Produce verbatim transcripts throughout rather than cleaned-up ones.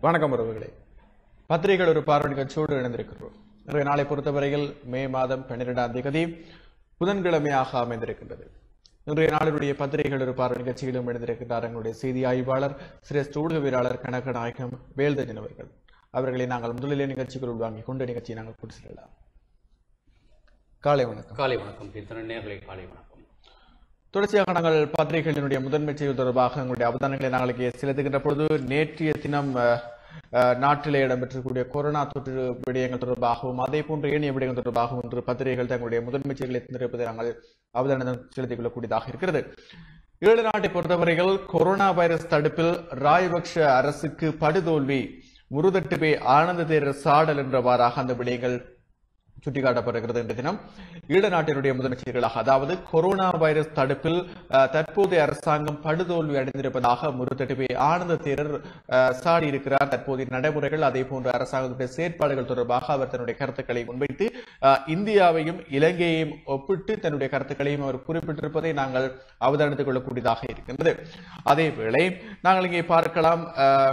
வணக்கம் உறவுகளே. பத்திரிகைகள் ஒரு பார்வை நிகழ்ச்சியோடு இணைந்திருக்கிறோம். இன்றைய நாளை பொறுத்தவரையில் மே மாதம் பன்னிரெண்டாம் தேதி புதன்கிழமையாக அமைந்திருக்கின்றது. இன்றைய நாளினுடைய பத்திரிகைகள் ஒரு பார்வை நிகழ்ச்சியிலும் இணைந்திருக்கின்றார் எங்களுடைய செய்தி ஆய்வாளர் சிரேஷ்ட ஊடகவியலாளர் கனகநாயகம் வேல்தஜன் அவர்கள். அவர்களை நாங்கள் முதலிலே நிகழ்ச்சிகள் உள்வாங்கிக் கொண்டு நிகழ்ச்சியை நாங்கள் கொண்டு செல்லலாம். காலை வணக்கம். காலை வணக்கம் நேயர்களே, காலை வணக்கம். தொடர்ச்சியாக நாங்கள் பத்திரிகைகளினுடைய முதன்மை செய்தி தொடர்பாக எங்களுடைய அவதானங்களை நாங்களுக்கு செலுத்துகின்ற பொழுது நேற்றைய தினம் நாட்டிலே இடம்பெற்றக்கூடிய கொரோனா தொற்று விடயங்கள் தொடர்பாகவும் அதே போன்ற ஏனைய விடயங்கள் தொடர்பாகவும் இன்று பத்திரிகைகள் தங்களுடைய முதன்மை செய்திகளை தந்திருப்பதை நாங்கள் அவதானம் செலுத்திக் கொள்ளக்கூடியதாக இருக்கிறது. ஈழ நாட்டை பொறுத்தவரையில் கொரோனா வைரஸ் தடுப்பில் ராஜபக்ஷ அரசுக்கு படுதோல்வி, முருதட்டுபே ஆனந்த தேரர் சாடல் என்றவாறாக அந்த விடயங்கள் சுட்டிக்காட்டப்படுகிறது. என்ற தினம் ஈழ நாட்டினுடைய முதன்மை செய்திகளாக, அதாவது கொரோனா வைரஸ் தடுப்பில் தற்போதைய அரசாங்கம் படுதோல்வி அடைந்திருப்பதாக முருதட்டுபே ஆனந்த தேரர் சாடி இருக்கிறார். தற்போதைய நடைமுறைகள் அதே போன்ற அரசாங்கத்துடைய செயற்பாடுகள் தொடர்பாக அவர் தன்னுடைய கருத்துக்களை முன்வைத்து இந்தியாவையும் இலங்கையையும் ஒப்பிட்டு தன்னுடைய கருத்துக்களையும் அவர் குறிப்பிட்டிருப்பதை நாங்கள் அவதானித்துக் கொள்ளக்கூடியதாக இருக்கின்றது. அதேவேளை நாங்கள் இங்கே பார்க்கலாம்,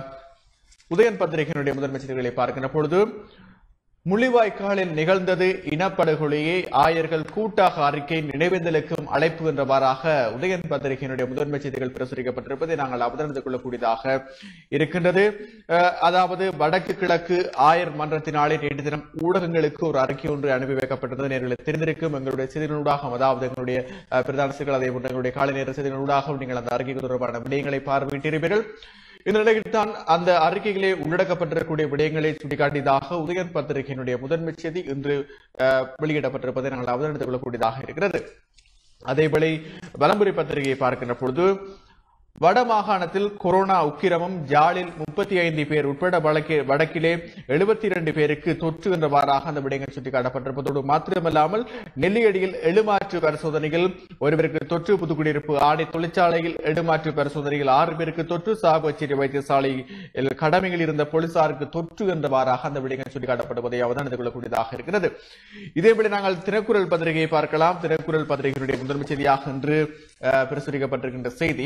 உதயன் பத்திரிகையினுடைய முதன்மை செய்திகளை பார்க்கின்ற பொழுது முள்ளிவாய்க்காலில் நிகழ்ந்தது இனப்படுகொலையை ஆயர்கள் கூட்டாக அறிக்கை நினைவேந்தலுக்கும் அழைப்பு என்றவாறாக உதயன் பத்திரிகையினுடைய முதன்மை செய்திகள் பிரசுரிக்கப்பட்டிருப்பதை நாங்கள் அவதானித்துக் கொள்ளக்கூடியதாக இருக்கின்றது. அதாவது வடக்கு கிழக்கு ஆயர் மன்றத்தினாலே நேற்று தினம் ஊடகங்களுக்கு ஒரு அறிக்கை ஒன்று அனுப்பி வைக்கப்பட்டது. நேர்களை தெரிந்திருக்கும் எங்களுடைய செய்திகளூடாக, அதாவது எங்களுடைய பிரதான செய்திகள் அதே போன்ற எங்களுடைய காலை நேர செய்திகளூடாக நீங்கள் அந்த அறிக்கை தொடர்பான விடயங்களை பார்வையிட்டிருப்பீர்கள். இந்த நிலையில் தான் அந்த அறிக்கைகளே உள்ளடக்கப்பட்டிருக்கக்கூடிய விடயங்களை சுட்டிக்காட்டியதாக உதயன் பத்திரிகையினுடைய முதன்மை செய்தி இன்று வெளியிடப்பட்டிருப்பதை நாங்கள் அவதானித்துக் கொள்ளக்கூடியதாக இருக்கிறது. அதேவேளை வலம்புரி பத்திரிகையை பார்க்கின்ற பொழுது வடமாகாணத்தில் கொரோனா உக்கிரமும், ஜாலில் முப்பத்தி ஐந்து பேர் உட்பட வடக்கிலே எழுபத்தி இரண்டு பேருக்கு தொற்று என்றவாறாக அந்த விடயங்கள் சுட்டிக்காட்டப்பட்டிருப்பதோடு மாத்திரமல்லாமல் நெல்லியடியில் எழுமாற்று பரிசோதனைகள் ஒருவருக்கு தொற்று, புதுக்குடியிருப்பு ஆணை தொழிற்சாலையில் எழுமாற்று பரிசோதனைகள் ஆறு பேருக்கு தொற்று, சாகுச்சேரி வைத்தியசாலையில் கடமையில் இருந்த போலீசாருக்கு தொற்று என்றவாறாக அந்த விடயங்கள் சுட்டிக்காட்டப்படுவதை அவதானித்துக் கொள்ளக்கூடியதாக இருக்கிறது. இதேவேளை நாங்கள் தினக்குரல் பத்திரிகையை பார்க்கலாம். தினக்குரல் பத்திரிகையுடைய முதன்மை செய்தியாக இன்று பிரசுரிக்கப்பட்டிருக்கின்ற செய்தி,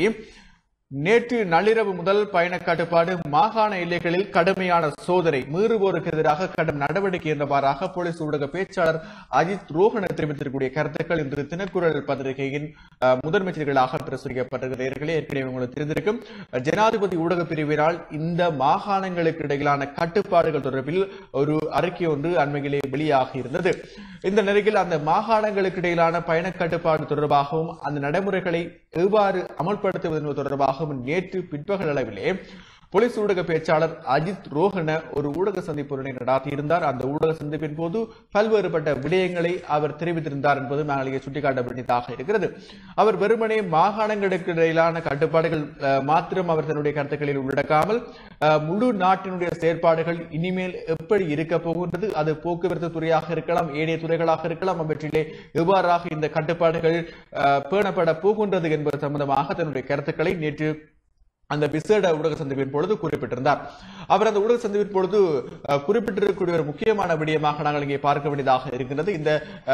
நேற்று நள்ளிரவு முதல் பயண கட்டுப்பாடு, மாகாண எல்லைகளில் கடுமையான சோதனை, மீறுவோருக்கு எதிராக கடும் நடவடிக்கை என்றவாறாக போலீஸ் ஊடக பேச்சாளர் அஜித் ரோஹன தெரிவித்திருக்கக்கூடிய கருத்துக்கள் இன்று தினக்குரல் பத்திரிகையின் முதன்மை செய்திகளாக பிரசுரிக்கப்பட்டிருக்கிறது. ஏற்கனவே உங்களுக்கு தெரிந்திருக்கும், ஜனாதிபதி ஊடக பிரிவினால் இந்த மாகாணங்களுக்கு இடையிலான கட்டுப்பாடுகள் தொடர்பில் ஒரு அறிக்கை ஒன்று அண்மையிலே வெளியாகி இருந்தது. இந்த நிலையில் அந்த மாகாணங்களுக்கு இடையிலான பயண கட்டுப்பாடு தொடர்பாகவும் அந்த நடைமுறைகளை எவ்வாறு அமல்படுத்துவது தொடர்பாக நேற்று பிற்பகல் அளவிலே போலீஸ் ஊடக பேச்சாளர் அஜித் ரோஹன ஒரு ஊடக சந்திப்பு நடாத்தியிருந்தார். அந்த ஊடக சந்திப்பின் போது பல்வேறுபட்ட விடயங்களை அவர் தெரிவித்திருந்தார் என்பது நாளைக்கு சுட்டிக்காட்ட வேண்டியதாக இருக்கிறது. அவர் வெறுமனே மாகாணங்களுக்கு இடையிலான கட்டுப்பாடுகள் மாத்திரம் அவர் தன்னுடைய கருத்துக்களில் உள்ளடக்காமல் முழு நாட்டினுடைய செயற்பாடுகள் இனிமேல் எப்படி இருக்க போகின்றது, அது போக்குவரத்து துறையாக இருக்கலாம், ஏனைய துறைகளாக இருக்கலாம், அவற்றிலே எவ்வாறாக இந்த கட்டுப்பாடுகள் பேணப்பட போகின்றது என்பது சம்பந்தமாக தன்னுடைய கருத்துக்களை நேற்று அந்த விசேட ஊடக சந்திப்பின் பொழுது குறிப்பிட்டிருந்தார். அவர் அந்த ஊடக சந்திப்பின் பொழுது குறிப்பிட்டிருக்கக்கூடிய ஒரு முக்கியமான விடயமாக நாங்கள் இங்கே பார்க்க வேண்டியதாக இருக்கின்றது. இந்த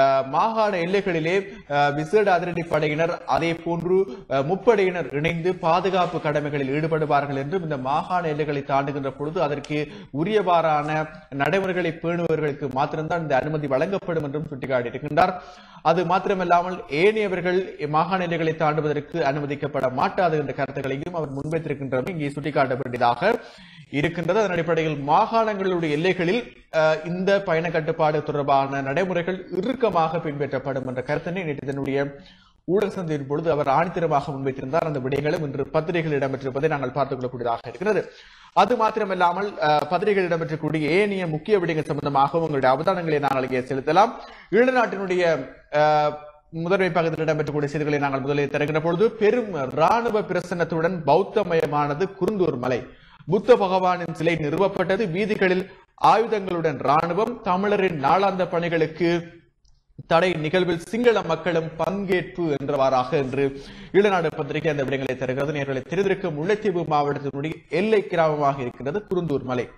மாகாண எல்லைகளிலே விசேட அதிரடி படையினர் அதே போன்று முப்படையினர் இணைந்து பாதுகாப்பு கடமைகளில் ஈடுபடுவார்கள் என்றும், இந்த மாகாண எல்லைகளை தாண்டுகின்ற பொழுது அதற்கு உரியவாறான நடைமுறைகளை பேணுபவர்களுக்கு மாத்திரம்தான் இந்த அனுமதி வழங்கப்படும் என்றும் சுட்டிக்காட்டியிருக்கின்றார். அது மாத்திரமல்லாமல் ஏனையவர்கள் மாகாண எல்லைகளை தாண்டுவதற்கு அனுமதிக்கப்பட மாட்டாது என்ற கருத்துக்களையும் அவர் முன்வைத்திருக்கின்றன இங்கே சுட்டிக்காட்ட வேண்டியதாக இருக்கின்றது. அதன் அடிப்படையில் மாகாணங்களுடைய எல்லைகளில் இந்த பயண கட்டுப்பாடு தொடர்பான நடைமுறைகள் இறுக்கமாக பின்பற்றப்படும் என்ற கருத்தினை நேற்று தன்னுடைய ஊடக சந்திப்பின் பொழுது அவர் ஆணித்தரமாக முன்வைத்திருந்தார். அந்த விடயங்களும் இன்று பத்திரிகைகள் இடம்பெற்றிருப்பதை நாங்கள் பார்த்துக் கொள்ளக்கூடியதாக இருக்கிறது. அது மாத்திரமல்லாமல் பத்திரிகைகள் இடம்பெற்றக்கூடிய ஏனைய முக்கிய விடயங்கள் சம்பந்தமாக உங்களுடைய அவதானங்களை நாங்கள் இங்கே செலுத்தலாம். ஈழ நாட்டினுடைய முதன்மை பக்கத்தில் இடம்பெற்றக்கூடிய செய்திகளை நாங்கள் முதலில் தருகின்ற பொழுது, பெரும் ராணுவ பிரசன்னத்துடன் பௌத்தமயமானது குருந்தூர் மலை, புத்த பகவானின் சிலை நிறுவப்பட்டது, வீதிகளில் ஆயுதங்களுடன் ராணுவம், தமிழரின் நாளாந்த பணிகளுக்கு தடை, நிகழ்வில் சிங்கள மக்களும் பங்கேற்பு என்றவாறாக என்று ஈழநாடு பத்திரிகை அந்த விடயங்களை தருகிறது. நேர்களை தெரிந்திருக்கும் முல்லைத்தீவு மாவட்டத்தினுடைய எல்லை கிராமமாக இருக்கின்றது குருந்தூர் மலை.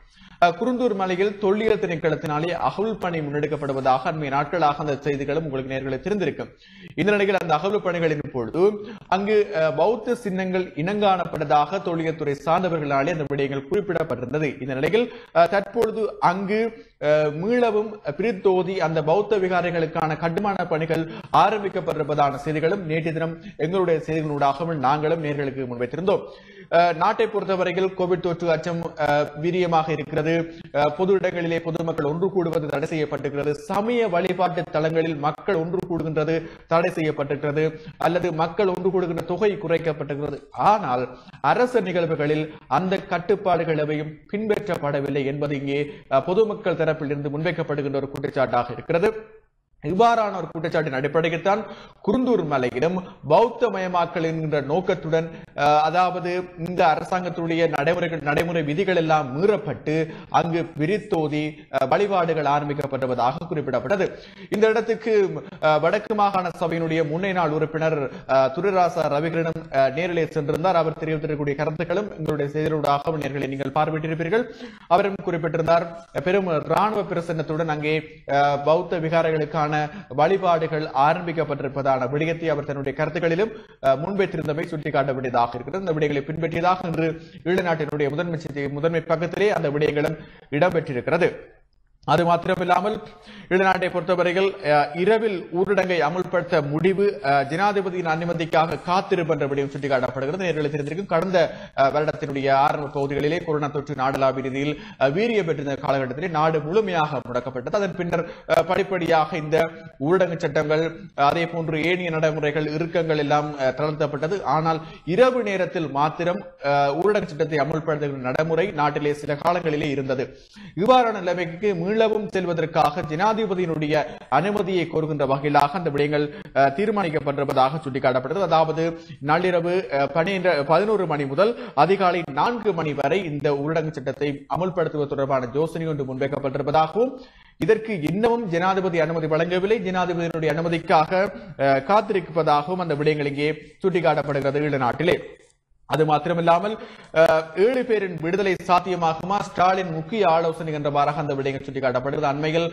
குருந்தூர் மலையில் தொல்லியல் திணைக்களத்தினாலே அகழ்வு பணி முன்னெடுக்கப்படுவதாக அண்மைய நாட்களாக அந்த செய்திகளும் உங்களுக்கு நேர்களை தெரிந்திருக்கும். இந்த நிலையில் அந்த அகழ்வு பணிகளின் பொழுது அங்கு பௌத்த சின்னங்கள் இனங்காணப்பட்டதாக தொல்லியல்துறை சார்ந்தவர்களாலே அந்த விடயங்கள் குறிப்பிடப்பட்டிருந்தது. இந்த நிலையில் தற்பொழுது அங்கு மீளவும் பிரித்தோதி அந்த பௌத்த விகாரைகளுக்கான கட்டுமான பணிகள் ஆரம்பிக்கப்பட்டிருப்பதான செய்திகளும் நேற்று தினம் எங்களுடைய செய்திகளூடாகவும் நாங்களும் நேர்களுக்கு முன்வைத்திருந்தோம். நாட்டை பொறுத்தவரையில் கோவிட் தொற்று அச்சம் வீரியமாக இருக்கிறது. பொது இடங்களிலே பொதுமக்கள் ஒன்று கூடுவது தடை செய்யப்பட்டிருக்கிறது. சமய வழிபாட்டு தலங்களில் மக்கள் ஒன்று கூடுகின்றது தடை செய்யப்பட்டிருக்கிறது, அல்லது மக்கள் ஒன்று கூடுகின்ற தொகை குறைக்கப்பட்டிருக்கிறது. ஆனால் அரசு நிகழ்வுகளில் அந்த கட்டுப்பாடுகள் எவையும் பின்பற்றப்படவில்லை என்பது இங்கே பொதுமக்கள் தரப்பில் இருந்து முன்வைக்கப்படுகின்ற ஒரு குற்றச்சாட்டாக இருக்கிறது. இவ்வாறான ஒரு குற்றச்சாட்டின் அடிப்படையில் தான் குருந்தூர் மலையிலும் பௌத்த மயமாக்கல் என்கின்ற நோக்கத்துடன் அதாவது இந்த அரசாங்கத்துடைய நடைமுறைகள் நடைமுறை விதிகள் எல்லாம் மீறப்பட்டு அங்கு விரித்தோதி வழிபாடுகள் ஆரம்பிக்கப்பட்டுவதாக குறிப்பிடப்பட்டது. இந்த இடத்துக்கு வடக்கு மாகாண சபையினுடைய முன்னைய நாள் உறுப்பினர் துரைராசா ரவிகிரணம் நேரிலே சென்றிருந்தார். அவர் தெரிவித்திருக்கக்கூடிய கருத்துக்களும் எங்களுடைய செய்திகளூடாக நேர்களை நீங்கள் பார்வையிட்டிருப்பீர்கள். அவரும் குறிப்பிட்டிருந்தார், பெரும் ராணுவ பிரசன்னத்துடன் அங்கே பௌத்த விகாரங்களுக்கான வழிபாடுகள் ஆரம்பிக்கப்பட்டிருப்பதான விடயத்தை அவர் தன்னுடைய கருத்துக்களிலும் முன்வைத்திருந்தமை சுட்டிக்காட்ட வேண்டியதாக இருக்கிறது. இந்த விடயங்களை பின்பற்றியதாக இன்று ஈழநாட்டினுடைய முதன்மை முதன்மை பக்கத்திலே அந்த விடயங்களும் இடம்பெற்றிருக்கிறது. அது மாத்திரமில்லாமல் ஈழநாட்டை பொறுத்தவரையில் இரவில் ஊரடங்கை அமுல்படுத்த முடிவு ஜனாதிபதியின் அனுமதிக்காக காத்திருப்பென்ற விடயம் சுட்டிக்காட்டப்படுகிறது. நேர்களை தெரிந்திருக்கும், கடந்த வருடத்தினுடைய ஆரம்ப பகுதிகளிலே கொரோனா தொற்று நாடளாவிய ரீதியில் வீரியம் பெற்றிருந்த காலகட்டத்திலே நாடு முழுமையாக முடக்கப்பட்டது. அதன் பின்னர் படிப்படியாக இந்த ஊரடங்கு சட்டங்கள் அதே போன்று ஏனைய நடைமுறைகள் இறுக்கங்கள் எல்லாம் தளர்த்தப்பட்டது. ஆனால் இரவு நேரத்தில் மாத்திரம் ஊரடங்கு சட்டத்தை அமுல்படுத்துகிற நடைமுறை நாட்டிலே சில காலங்களிலே இருந்தது. இவ்வாறான நிலைமைக்கு மீளவும் செல்வதற்காக ஜனாதிபதியினுடைய அனுமதியை கோருகின்ற வகையிலாக அந்த விடயங்கள் தீர்மானிக்கப்பட்டிருப்பதாக சுட்டிக்காட்டப்பட்டது. அதாவது நள்ளிரவு பதினோரு மணி முதல் அதிகாலை நான்கு மணி வரை இந்த ஊரடங்கு சட்டத்தை அமுல்படுத்துவது தொடர்பான யோசனை ஒன்று முன்வைக்கப்பட்டிருப்பதாகவும் இதற்கு இன்னமும் ஜனாதிபதி அனுமதி வழங்கவில்லை, ஜனாதிபதியினுடைய அனுமதிக்காக காத்திருப்பதாகவும் அந்த விடயங்கள் இங்கே சுட்டிக்காட்டப்படுகிறது ஈழநாட்டிலே. அது மாத்திரமில்லாமல் ஏழு பேரின் விடுதலை சாத்தியமாகுமா, ஸ்டாலின் முக்கிய ஆலோசனை என்றவாறாக அந்த விடயங்கள் சுட்டிக்காட்டப்படுகிறது. அண்மையில்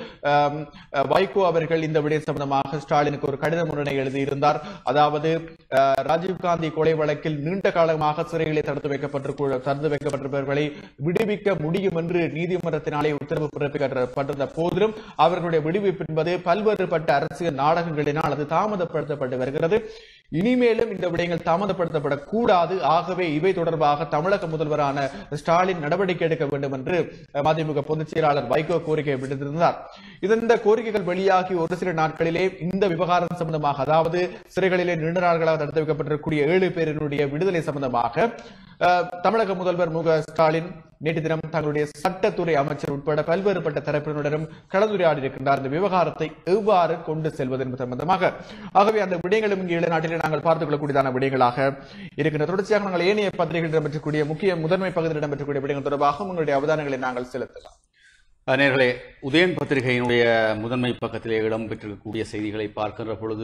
வைகோ அவர்கள் இந்த விடயம் சம்பந்தமாக ஸ்டாலினுக்கு ஒரு கடிதம் ஒன்றை எழுதியிருந்தார். அதாவது ராஜீவ்காந்தி கொலை வழக்கில் நீண்ட காலமாக சிறைகளை தடுத்து வைக்கப்பட்டிருக்க தடுத்து வைக்கப்பட்டிருப்பவர்களை விடுவிக்க முடியும் என்று நீதிமன்றத்தினாலே உத்தரவு பிறப்பிக்கப்பட்டிருந்த போதிலும் அவர்களுடைய விடுவிப்பு என்பது பல்வேறுபட்ட அரசியல் நாடகங்களினால் அது தாமதப்படுத்தப்பட்டு வருகிறது. இனிமேலும் இந்த விடயங்கள் தாமதப்படுத்தப்படக்கூடாது. ஆகவே இவை தொடர்பாக தமிழக முதல்வரான ஸ்டாலின் நடவடிக்கை எடுக்க வேண்டும் என்று மதிமுக பொதுச் செயலாளர் வைகோ கோரிக்கை விடுத்திருந்தார். இந்த கோரிக்கைகள் வெளியாகி ஒரு சில நாட்களிலே இந்த விவகாரம் சம்பந்தமாக, அதாவது சிறைகளிலே நீண்ட நாட்களாக தடுத்து வைக்கப்பட்டிருக்கக்கூடிய ஏழு பேரினுடைய விடுதலை சம்பந்தமாக தமிழக முதல்வர் மு க ஸ்டாலின் நேற்று தினம் தங்களுடைய சட்டத்துறை அமைச்சர் உட்பட பல்வேறுபட்ட தரப்பினருடனும் கலந்துரையாடி இருக்கின்றார் இந்த விவகாரத்தை எவ்வாறு கொண்டு செல்வது என்பது சம்பந்தமாக. ஆகவே அந்த விடயங்களும் இங்கே ஈழநாட்டிலே நாங்கள் பார்த்துக் கொள்ளக்கூடியதான விடயங்களாக இருக்கின்ற. தொடர்ச்சியாக நாங்கள் ஏனைய பத்திரிகைகள் இடம்பெற்றக்கூடிய முக்கிய முதன்மை பகுதியில் இடம்பெற்றக்கூடிய விடயங்கள் தொடர்பாக உங்களுடைய அவதானங்களை நாங்கள் செலுத்தலாம். நேர்களே, உதயன் பத்திரிகையினுடைய முதன்மை பக்கத்திலே இடம்பெற்றிருக்கக்கூடிய செய்திகளை பார்க்கின்ற பொழுது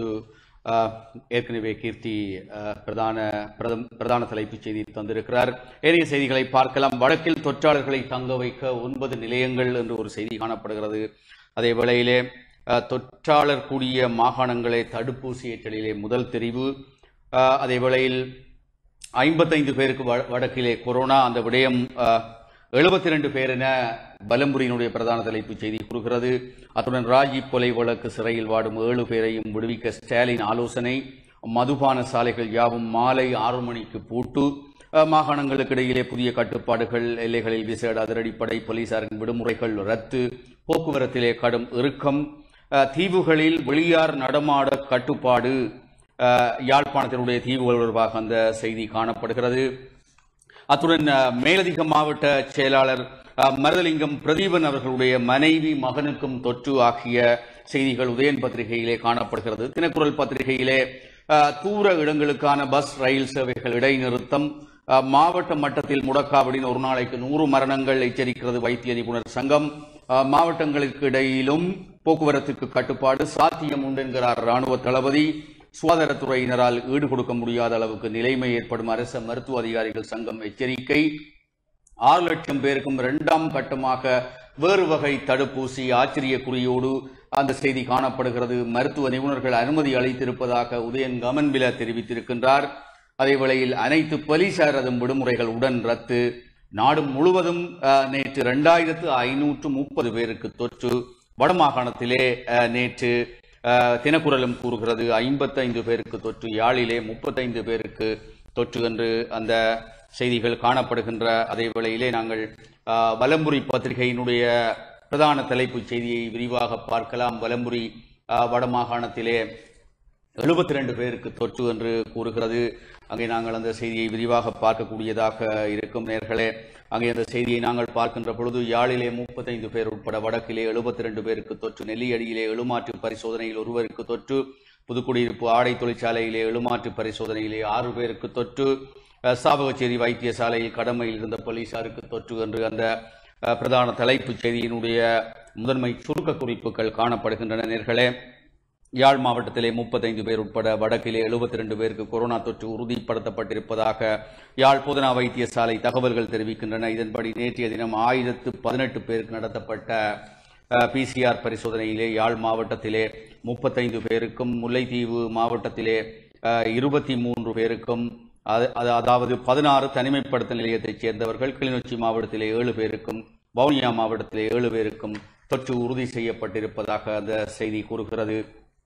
ஏற்கனவே கீர்த்தி பிரதான பிரதான தலைப்புச் செய்தி தந்திருக்கிறார். ஏனைய செய்திகளை பார்க்கலாம். வடக்கில் தொற்றாளர்களை தங்க வைக்க ஒன்பது நிலையங்கள் என்று ஒரு செய்தி காணப்படுகிறது. அதே வேளையிலே தொற்றாளர் கூடிய மாகாணங்களே தடுப்பூசி ஏற்றலிலே முதல் தெரிவு. அதே வேளையில் ஐம்பத்தைந்து பேருக்கு வடக்கிலே கொரோனா, அந்த விடயம் எழுபத்தி ரெண்டு பேர் என பலம்புரியினுடைய பிரதான தலைப்புச் செய்தி கூறுகிறது. அத்துடன் ராஜீவ் கொலை வழக்கு சிறையில் வாடும் ஏழு பேரையும் விடுவிக்க ஸ்டாலின் ஆலோசனை. மதுபான சாலைகள் யாவும் மாலை ஆறு மணிக்கு பூட்டு. மாகாணங்களுக்கு இடையிலே புதிய கட்டுப்பாடுகள். எல்லைகளில் விசேட அதிரடிப்படை போலீசாரின் விடுமுறைகள் ரத்து. போக்குவரத்திலே கடும் இறுக்கம். தீவுகளில் வெளியார் நடமாட கட்டுப்பாடு. யாழ்ப்பாணத்தினுடைய தீவுகள் தொடர்பாக அந்த செய்தி காணப்படுகிறது. அத்துடன் மேலதிக மாவட்ட செயலாளர் மருதலிங்கம் பிரதீபன் அவர்களுடைய மனைவி மகனுக்கும் தொற்று ஆகிய செய்திகள் உதயன் பத்திரிகையிலே காணப்படுகிறது. தினக்குரல் பத்திரிகையிலே தூர இடங்களுக்கான பஸ் ரயில் சேவைகள் இடைநிறுத்தம். மாவட்ட மட்டத்தில் முடக்காவிடின் ஒரு நாளைக்கு நூறு மரணங்கள் எச்சரிக்கிறது வைத்திய நிபுணர் சங்கம். மாவட்டங்களுக்கு இடையிலும் போக்குவரத்துக்கு கட்டுப்பாடு சாத்தியம் உண்டு என்கிறார் ராணுவ தளபதி. சுகாதாரத்துறையினரால் ஈடு கொடுக்க முடியாத அளவுக்கு நிலைமை ஏற்படும் அரச மருத்துவ அதிகாரிகள் சங்கம் எச்சரிக்கை. ஆறு லட்சம் பேருக்கும் இரண்டாம் கட்டமாக வேறு வகை தடுப்பூசி ஆச்சரிய குறியோடு அந்த செய்தி காணப்படுகிறது. மருத்துவ நிபுணர்கள் அனுமதி அளித்திருப்பதாக உதயன் கமன்பில தெரிவித்திருக்கின்றார். அதே வேளையில் அனைத்து போலீசாரதும் விடுமுறைகள் உடன் ரத்து. நாடு முழுவதும் நேற்று இரண்டாயிரத்து ஐநூற்று முப்பது பேருக்கு தொற்று. வடமாகாணத்திலே நேற்று தினக்குரலும் கூறுகிறது ஐம்பத்தைந்து பேருக்கு தொற்று, யாழிலே முப்பத்தைந்து பேருக்கு தொற்று என்று அந்த செய்திகள் காணப்படுகின்ற அதே வேளையிலே நாங்கள் வலம்புரி பத்திரிகையினுடைய பிரதான தலைப்புச் செய்தியை விரிவாக பார்க்கலாம். வலம்புரி வடமாகாணத்திலே எழுபத்தி ரெண்டு பேருக்கு தொற்று என்று கூறுகிறது. அங்கே நாங்கள் அந்த செய்தியை விரிவாக பார்க்கக்கூடியதாக இருக்கும் நேர்களே. அங்கே அந்த செய்தியை நாங்கள் பார்க்கின்ற பொழுது யாழிலே முப்பத்தைந்து பேர் உட்பட வடக்கிலே எழுபத்தி ரெண்டு பேருக்கு தொற்று, நெல்லியடியிலே எழுமாற்று பரிசோதனையில் ஒருவருக்கு தொற்று, புதுக்குடியிருப்பு ஆடை தொழிற்சாலையிலே எழுமாற்று பரிசோதனையிலே ஆறு பேருக்கு தொற்று, சாவகச்சேரி வைத்தியசாலையில் கடமையில் இருந்த போலீசாருக்கு தொற்று என்று அந்த பிரதான தலைப்புச் செய்தியினுடைய முதன்மை சுருக்க குறிப்புகள் காணப்படுகின்றன நேர்களே. யாழ் மாவட்டத்திலே முப்பத்தைந்து பேர் உட்பட வடக்கிலே எழுபத்தி ரெண்டு பேருக்கு கொரோனா தொற்று உறுதிப்படுத்தப்பட்டிருப்பதாக யாழ் போதனா வைத்தியசாலை தகவல்கள் தெரிவிக்கின்றன. இதன்படி நேற்றைய தினம் ஆயிரத்து பதினெட்டு பேருக்கு நடத்தப்பட்ட பிசிஆர் பரிசோதனையிலே யாழ் மாவட்டத்திலே முப்பத்தைந்து பேருக்கும், முல்லைத்தீவு மாவட்டத்திலே இருபத்தி மூன்று பேருக்கும், அதாவது பதினாறு தனிமைப்படுத்தல் நிலையத்தைச் சேர்ந்தவர்கள், கிளிநொச்சி மாவட்டத்திலே ஏழு பேருக்கும், வவுனியா மாவட்டத்திலே ஏழு பேருக்கும் தொற்று உறுதி செய்யப்பட்டிருப்பதாக அந்த செய்தி கூறுகிறது.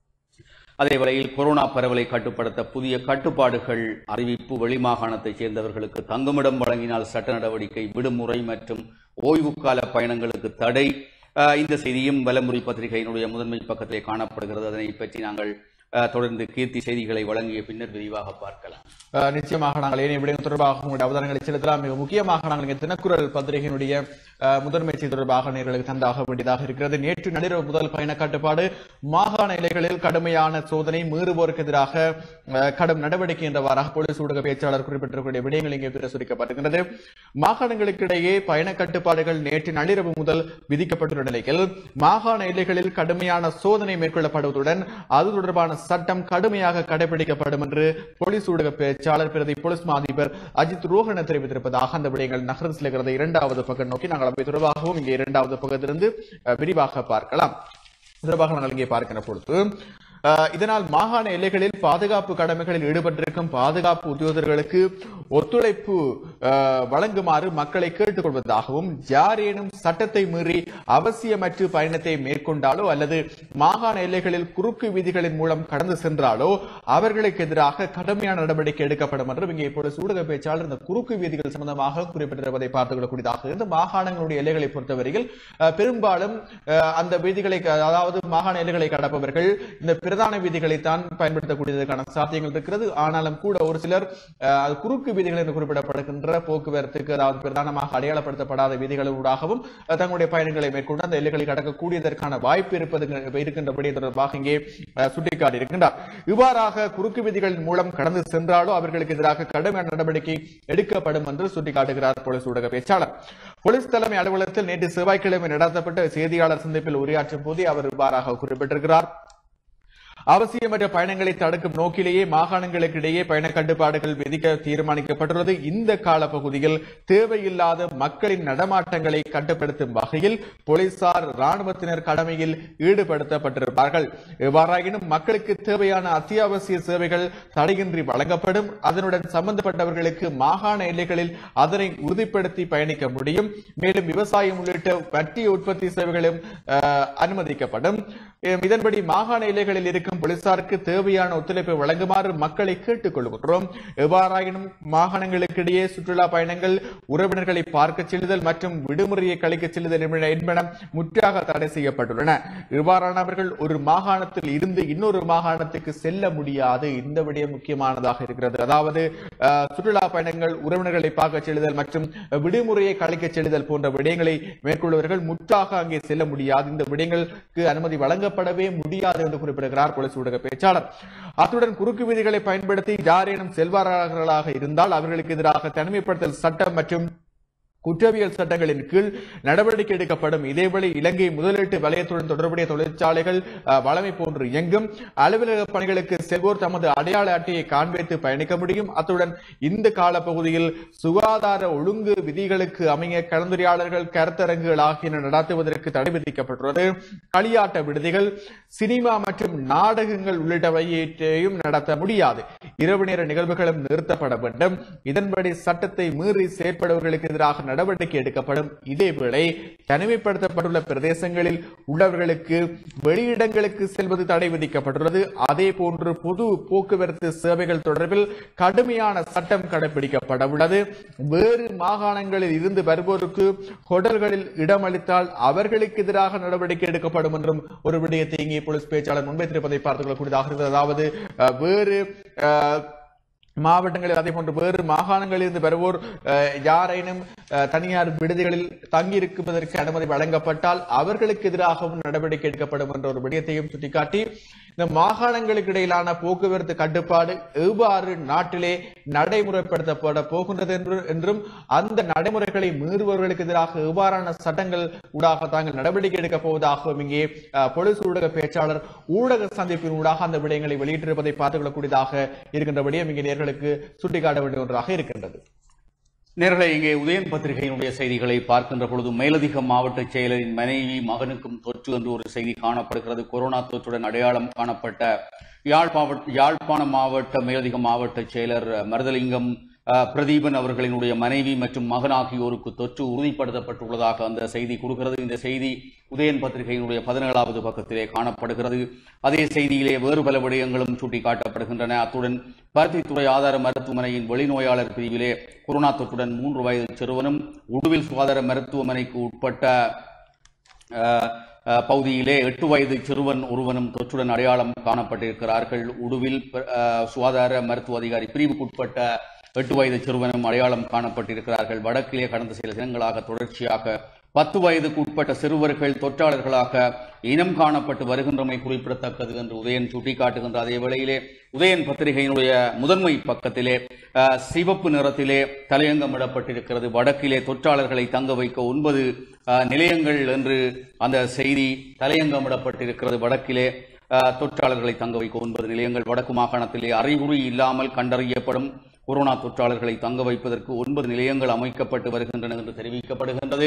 அதே வேளையில் கொரோனா பரவலை கட்டுப்படுத்த புதிய கட்டுப்பாடுகள் அறிவிப்பு. வெளிமாகாணத்தைச் சேர்ந்தவர்களுக்கு தங்குமிடம் வழங்கினால் சட்ட நடவடிக்கை, விடுமுறை மற்றும் ஓய்வுக்கால பயணங்களுக்கு தடை. இந்த செய்தியும் வலம்புரி பத்திரிகையினுடைய முதன்மை பக்கத்திலே காணப்படுகிறது. அதனை பற்றி நாங்கள் தொடர்ந்து கீர்த்தி செய்திகளை வழங்கிய பின்னர் விரிவாக பார்க்கலாம். நிச்சயமாக நாங்கள் ஏனைய விடயம் தொடர்பாக உங்களுடைய அவதானங்களை செலுத்தலாம். மிக முக்கியமாக நாங்கள் தினக்குரல் பத்திரிகையினுடைய முதன்மை செய்தி தொடர்பாக நேர்களுக்கு தந்தாக வேண்டியதாக இருக்கிறது. நேற்று நள்ளிரவு முதல் பயண கட்டுப்பாடு, மாகாண எல்லைகளில் கடுமையான சோதனை, மீறுவோருக்கு எதிராக கடும் நடவடிக்கை என்றவாறாக போலீஸ் ஊடக பேச்சாளர் குறிப்பிட்டிருக்கக்கூடிய விடயங்கள் இங்கே பிரசுரிக்கப்படுகின்றது. மாகாணங்களுக்கிடையே பயண கட்டுப்பாடுகள் நேற்று நள்ளிரவு முதல் விதிக்கப்பட்டுள்ள நிலையில் மாகாண எல்லைகளில் கடுமையான சோதனை மேற்கொள்ளப்படுவதுடன் அது தொடர்பான சட்டம் கடுமையாக கடைபிடிக்கப்படும் என்று போலீஸ் ஊடக பேச்சாளர் பிரதி போலீஸ் மா அதிபர் அஜித் ரோஹன தெரிவித்திருப்பதாக அந்த விடயங்கள் நகர்ந்து செல்கிறது. இரண்டாவது பக்கம் நோக்கி நாங்கள் அவை தொடர்பாகவும் இங்கே இரண்டாவது பக்கத்திலிருந்து விரிவாக பார்க்கலாம். தொடர்பாக நாங்கள் இங்கே பார்க்கிற பொழுது இதனால் மாகாண எல்லைகளில் பாதுகாப்பு கடமைகளில் ஈடுபட்டிருக்கும் பாதுகாப்பு உத்தியோகர்களுக்கு ஒத்துழைப்பு வழங்குமாறு மக்களை கேட்டுக் கொள்வதாகவும், யாரேனும் சட்டத்தை மீறி அவசியமற்ற பயணத்தை மேற்கொண்டாலோ அல்லது மாகாண எல்லைகளில் குறுக்கு வீதிகளின் மூலம் கடந்து சென்றாலோ அவர்களுக்கு எதிராக கடுமையான நடவடிக்கை எடுக்கப்படும் என்றும் இங்கே போலீஸ் ஊடக பேச்சாளர் இந்த குறுக்கு வீதிகள் சம்பந்தமாக குறிப்பிட்டிருப்பதை பார்த்துக் கொள்ளக்கூடியதாக இருந்து, மாகாணங்களுடைய எல்லைகளை பொறுத்தவரையில் பெரும்பாலும் அந்த வீதிகளை, அதாவது மாகாண எல்லைகளை கடப்பவர்கள் இந்த பிரதான வீதிகளைத்தான் பயன்படுத்தக்கூடியதற்கான சாத்தியங்கள் இருக்கிறது. ஆனாலும் கூட ஒரு சிலர் குறுக்கு வீதிகள் என்று குறிப்பிடப்படுகின்ற போக்குவரத்துக்கு, அதாவது பிரதானமாக அடையாளப்படுத்தப்படாத வீதிகளூடாகவும் தங்களுடைய பயணங்களை மேற்கொண்டு அந்த எல்லைகளை கடக்கக்கூடியதற்கான வாய்ப்பு இருப்பது இருக்கின்றபடி தொடர்பாக இங்கே சுட்டிக்காட்டி இருக்கின்றார். இவ்வாறாக குறுக்கு வீதிகளின் மூலம் கடந்து சென்றாலோ அவர்களுக்கு எதிராக கடுமையான நடவடிக்கை எடுக்கப்படும் என்று சுட்டிக்காட்டுகிறார் போலீஸ் ஊடக பேச்சாளர். போலீஸ் தலைமை அலுவலகத்தில் நேற்று செவ்வாய்க்கிழமை நடத்தப்பட்ட செய்தியாளர் சந்திப்பில் உரையாற்றும் போதே அவர் இவ்வாறாக குறிப்பிட்டிருக்கிறார். அவசியமற்ற பயணங்களை தடுக்கும் நோக்கிலேயே மாகாணங்களுக்கு இடையே பயண கட்டுப்பாடுகள் விதிக்க தீர்மானிக்கப்பட்டுள்ளது. இந்த காலப்பகுதியில் தேவையில்லாத மக்களின் நடமாட்டங்களை கட்டுப்படுத்தும் வகையில் போலீசார் ராணுவத்தினர் கடமையில் ஈடுபடுத்தப்பட்டிருப்பார்கள். எவ்வாறாயினும் மக்களுக்கு தேவையான அத்தியாவசிய சேவைகள் தடையின்றி வழங்கப்படும். அதனுடன் சம்பந்தப்பட்டவர்களுக்கு மாகாண எல்லைகளில் அதனை உறுதிப்படுத்தி பயணிக்க முடியும். மேலும் விவசாயம் உள்ளிட்ட மத்திய உற்பத்தி சேவைகளும் அனுமதிக்கப்படும். இதன்படி மாகாண எல்லைகளில் இருக்கும் போலீசாருக்கு தேவையான ஒத்துழைப்பை வழங்குமாறு மக்களை கேட்டுக் கொள்கின்றோம். எவ்வாறாயினும் மாகாணங்களுக்கிடையே சுற்றுலா பயணங்கள், உறவினர்களை பார்க்க செல்லுதல் மற்றும் விடுமுறையை கழிக்க செல்லுதல் என்பன முற்றாக தடை செய்யப்பட்டுள்ளன. இவ்வாறானவர்கள் ஒரு மாகாணத்தில் இருந்து இன்னொரு மாகாணத்துக்கு செல்ல முடியாது. இந்த விடயம் முக்கியமானதாக இருக்கிறது. அதாவது சுற்றுலா பயணங்கள், உறவினர்களை பார்க்க செல்லுதல் மற்றும் விடுமுறையை கழிக்க செல்லுதல் போன்ற விடயங்களை மேற்கொள்வர்கள் முற்றாக அங்கே செல்ல முடியாது. இந்த விடயங்களுக்கு அனுமதி வழங்கப்படவே முடியாது என்று குறிப்பிடுகிறார் போலீஸ் ஊடக பேச்சாளர். அத்துடன் குறுக்கு வீதிகளை பயன்படுத்தி யாரேனும் செல்வார்களாக இருந்தால் அவர்களுக்கு எதிராக தனிமைப்படுத்தல் சட்டம் மற்றும் குற்றவியல் சட்டங்களின் கீழ் நடவடிக்கை எடுக்கப்படும். இதேவேளை இலங்கை முதலீட்டு வலயத்துடன் தொடர்புடைய தொழிற்சாலைகள் வளமை போன்று இயங்கும். அலுவலக பணிகளுக்கு செல்வோர் தமது அடையாள அட்டையை காண்பித்து பயணிக்க முடியும். அத்துடன் இந்த காலப்பகுதியில் சுகாதார ஒழுங்கு விதிகளுக்கு அமைய கலந்துரையாடல்கள், கருத்தரங்குகள் ஆகியன நடத்துவதற்கு தடை விதிக்கப்பட்டுள்ளது. களியாட்ட விடுதிகள், சினிமா மற்றும் நாடகங்கள் உள்ளிட்டவையையும் நடத்த முடியாது. இரவு நேர நிகழ்வுகளும் நிறுத்தப்பட வேண்டும். இதன்படி சட்டத்தை மீறி செயற்படுவர்களுக்கு எதிராக நடவடிக்கை எடுக்கப்படும். இதேவேளை தனிமைப்படுத்தப்பட்டுள்ள பிரதேசங்களில் உள்ளவர்களுக்கு வெளியிடங்களுக்கு செல்வது தடை விதிக்கப்பட்டுள்ளது. அதே போன்று பொது போக்குவரத்து சேவைகள் தொடர்பில் கடுமையான சட்டம் கடைபிடிக்கப்பட உள்ளது. வேறு மாகாணங்களில் இருந்து வருவோருக்கு ஹோட்டல்களில் இடமளித்தால் அவர்களுக்கு எதிராக நடவடிக்கை எடுக்கப்படும் என்றும் ஒரு விடயத்தை இங்கே போலீஸ் பேச்சாளர் முன்வைத்திருப்பதை பார்த்துக் கொள்ளக்கூடியதாக இருக்கிறது. அதாவது வேறு மாவட்டங்களில் அதே போன்று வேறு மாகாணங்களில் இருந்து வருவோர் யாரேனும் தனியார் விடுதிகளில் தங்கியிருப்பதற்கு அனுமதி வழங்கப்பட்டால் அவர்களுக்கு எதிராகவும் நடவடிக்கை எடுக்கப்படும் என்ற ஒரு விடயத்தையும் சுட்டிக்காட்டி இந்த மாகாணங்களுக்கு இடையிலான போக்குவரத்து கட்டுப்பாடு எவ்வாறு நாட்டிலே நடைமுறைப்படுத்தப்பட போகின்றது என்றும் அந்த நடைமுறைகளை மீறுபவர்களுக்கு எதிராக எவ்வாறான சட்டங்கள் ஊடாக தாங்கள் நடவடிக்கை எடுக்கப் போவதாகவும் இங்கே போலீஸ் ஊடக பேச்சாளர் ஊடக சந்திப்பின் ஊடாக அந்த விடயங்களை வெளியிட்டிருப்பதை பார்த்துக் கொள்ளக்கூடியதாக இருக்கின்ற விடயம் இங்கே நேர்களுக்கு சுட்டிக்காட்ட வேண்டிய ஒன்றாக இருக்கின்றது. நேர்களை இங்கே உதயன் பத்திரிகையினுடைய செய்திகளை பார்க்கின்ற பொழுது மேலதிக மாவட்ட செயலரின் மனைவி மகனுக்கும் தொற்று என்று ஒரு செய்தி காணப்படுகிறது. கொரோனா தொற்றுடன் அடையாளம் காணப்பட்ட யாழ்ப்பாண யாழ்ப்பாண மாவட்ட மேலதிக மாவட்ட செயலர் மருதலிங்கம் பிரதீபன் அவர்களினுடைய மனைவி மற்றும் மகன் ஆகியோருக்கு தொற்று உறுதிப்படுத்தப்பட்டுள்ளதாக அந்த செய்தி கூறுகிறது. இந்த செய்தி உதயன் பத்திரிகையினுடைய பதினேழாவது பக்கத்திலே காணப்படுகிறது. அதே செய்தியிலே வேறு பல விடயங்களும் சுட்டிக்காட்டப்படுகின்றன. அத்துடன் பருத்தித்துறை ஆதார மருத்துவமனையின் வெளிநோயாளர் பிரிவிலே கொரோனா தொற்றுடன் மூன்று வயது சிறுவனும், உடுவில் சுகாதார மருத்துவமனைக்கு உட்பட்ட பகுதியிலே எட்டு வயது சிறுவன் ஒருவனும் தொற்றுடன் அடையாளம் காணப்பட்டிருக்கிறார்கள். உடுவில் சுகாதார மருத்துவ அதிகாரி பிரிவுக்குட்பட்ட எட்டு வயது சிறுவனும் அடையாளம் காணப்பட்டிருக்கிறார்கள். வடக்கிலே கடந்த சில தினங்களாக தொடர்ச்சியாக பத்து வயதுக்கு உட்பட்ட சிறுவர்கள் தொற்றாளர்களாக இனம் காணப்பட்டு வருகின்றமை குறிப்பிடத்தக்கது என்று உதயன் சுட்டிக்காட்டுகின்ற அதே வேளையிலே உதயன் பத்திரிகையினுடைய முதன்மை பக்கத்திலே சிவப்பு நிறத்திலே தலையங்கமிடப்பட்டிருக்கிறது. வடக்கிலே தொற்றாளர்களை தங்க வைக்க ஒன்பது நிலையங்கள் என்று அந்த செய்தி தலையங்கமிடப்பட்டிருக்கிறது. வடக்கிலே தொற்றாளர்களை தங்க வைக்க ஒன்பது நிலையங்கள். வடக்கு மாகாணத்திலே அறிகுறி இல்லாமல் கண்டறியப்படும் கொரோனா தொற்றாளர்களை தங்க வைப்பதற்கு ஒன்பது நிலையங்கள் அமைக்கப்பட்டு வருகின்றன என்று தெரிவிக்கப்படுகின்றது.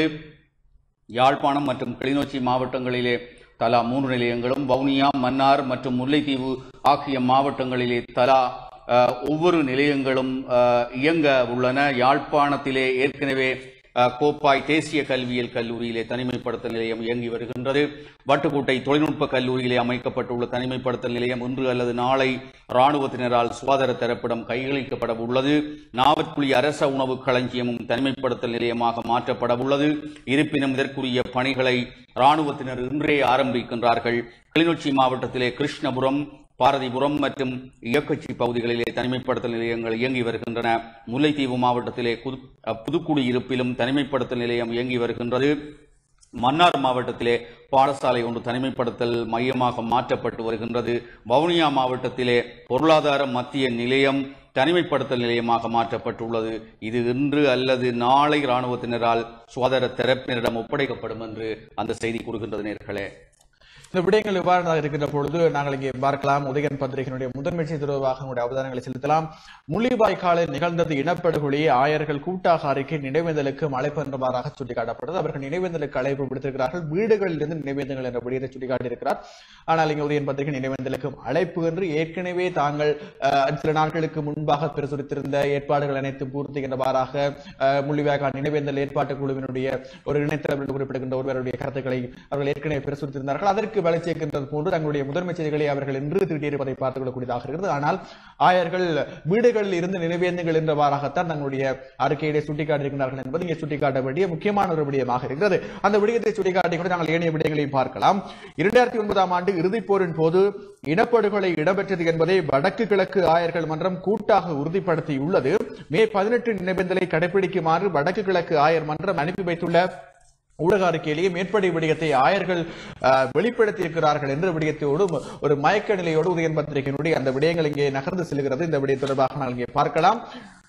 யாழ்ப்பாணம் மற்றும் கிளிநொச்சி மாவட்டங்களிலே தலா மூன்று நிலையங்களும், வவுனியா, மன்னார் மற்றும் முல்லைத்தீவு ஆகிய மாவட்டங்களிலே தலா ஒவ்வொரு நிலையங்களும் இயங்க உள்ளன. யாழ்ப்பாணத்திலே ஏற்கனவே கோப்பாய் தேசிய கல்வியியல் கல்லூரியிலே தனிமைப்படுத்தல் நிலையம் இயங்கி வருகின்றது. வட்டுக்கோட்டை தொழில்நுட்ப கல்லூரியிலே அமைக்கப்பட்டுள்ள தனிமைப்படுத்தல் நிலையம் இன்று அல்லது நாளை இராணுவத்தினரால் சுகாதார தரப்பிடம் கையளிக்கப்பட உள்ளது. நாவற்குழி அரச உணவு களஞ்சியமும் தனிமைப்படுத்தல் நிலையமாக மாற்றப்பட உள்ளது. இருப்பினும் இதற்குரிய பணிகளை இராணுவத்தினர் இன்றே ஆரம்பிக்கின்றார்கள். கிளிநொச்சி மாவட்டத்திலே கிருஷ்ணபுரம், பாரதிபுரம் மற்றும் இயக்கச்சி பகுதிகளிலே தனிமைப்படுத்தல் நிலையங்கள் இயங்கி வருகின்றன. முல்லைத்தீவு மாவட்டத்திலே புதுக்குடியிருப்பிலும் தனிமைப்படுத்தல் நிலையம் இயங்கி வருகின்றது. மன்னார் மாவட்டத்திலே பாடசாலை ஒன்று தனிமைப்படுத்தல் மையமாக மாற்றப்பட்டு வருகின்றது. வவுனியா மாவட்டத்திலே பொருளாதார மத்திய நிலையம் தனிமைப்படுத்தல் நிலையமாக மாற்றப்பட்டுள்ளது. இது இன்று அல்லது நாளை இராணுவத்தினரால் சுகாதார தரப்பினரிடம் ஒப்படைக்கப்படும் என்று அந்த செய்தி கூறுகின்றது. நேர்களே, இந்த விடயங்கள் எவ்வாறு இருக்கின்ற பொழுது நாங்கள் இங்கே பார்க்கலாம். உதயன் பத்திரிகையினுடைய முதன்மை செய்தி தொடர்பாக நம்முடைய அவதானங்களை செலுத்தலாம். முள்ளிவாய்க்காலில் நிகழ்ந்தது இனப்படுகொலையை ஆயர்கள் கூட்டாக அறிக்கை நினைவேந்தலுக்கு அழைப்பு என்றவாறாக சுட்டிக்காட்டப்பட்டது. அவர்கள் நினைவேந்தலுக்கு அழைப்பு விடுத்திருக்கிறார்கள். வீடுகளில் இருந்து நினைவேந்தங்கள் என்ற விடயத்தை சுட்டிக்காட்டியிருக்கிறார். ஆனால் இங்கே உதயன் பத்திரிகை நினைவேந்தலுக்கு அழைப்பு என்று ஏற்கனவே தாங்கள் சில நாட்களுக்கு முன்பாக பிரசுரித்திருந்த ஏற்பாடுகள் அனைத்தும் பூர்த்தி என்றவாறாக முள்ளிவாய்க்கால் நினைவேந்தல் ஏற்பாட்டு குழுவினுடைய ஒரு இணையதளம் என்று குறிப்பிடுகின்ற ஒருவருடைய கருத்துக்களை அவர்கள் ஏற்கனவே பிரசுரித்திருந்தார்கள். அதற்கு வளை சேர்க்கின்றது போன்று தங்களுடைய முதன்மை செய்திகளை அவர்கள் இன்று திட்டியிருப்பதை பார்த்துக் கொள்ளக்கூடியதாக இருக்கிறது. ஆனால் ஆயர்கள் வீடுகளில் இருந்து நினைவேந்தங்கள் என்றவாறாகத்தான் தங்களுடைய அறிக்கையிலே சுட்டிக்காட்டியிருக்கிறார்கள் என்பது இங்கே சுட்டிக்காட்ட வேண்டிய முக்கியமான ஒரு விடயமாக இருக்கிறது. அந்த விடயத்தை சுட்டிக்காட்டி கூட நாங்கள் ஏனைய விடயங்களையும் பார்க்கலாம். இரண்டாயிரத்தி ஒன்பதாம் ஆண்டு இறுதிப் போரின் போது இனப்படுகொலை இடம்பெற்றது என்பதை வடக்கு கிழக்கு ஆயர்கள் மன்றம் கூட்டாக உறுதிப்படுத்தியுள்ளது. மே பதினெட்டு நினைவேந்தலை கடைபிடிக்குமாறு வடக்கு கிழக்கு ஆயர் மன்றம் அனுப்பி வைத்துள்ள ஊடக அறிக்கையிலேயே மேற்படி விடயத்தை ஆயர்கள் வெளிப்படுத்தியிருக்கிறார்கள் என்ற விடயத்தோடு ஒரு மயக்க நிலையோடு உதயன் பத்திரிகையினுடைய அந்த விடயங்கள் இங்கே நகர்ந்து செல்கிறது. இந்த விடயம் தொடர்பாக நாங்கள் இங்கே பார்க்கலாம்.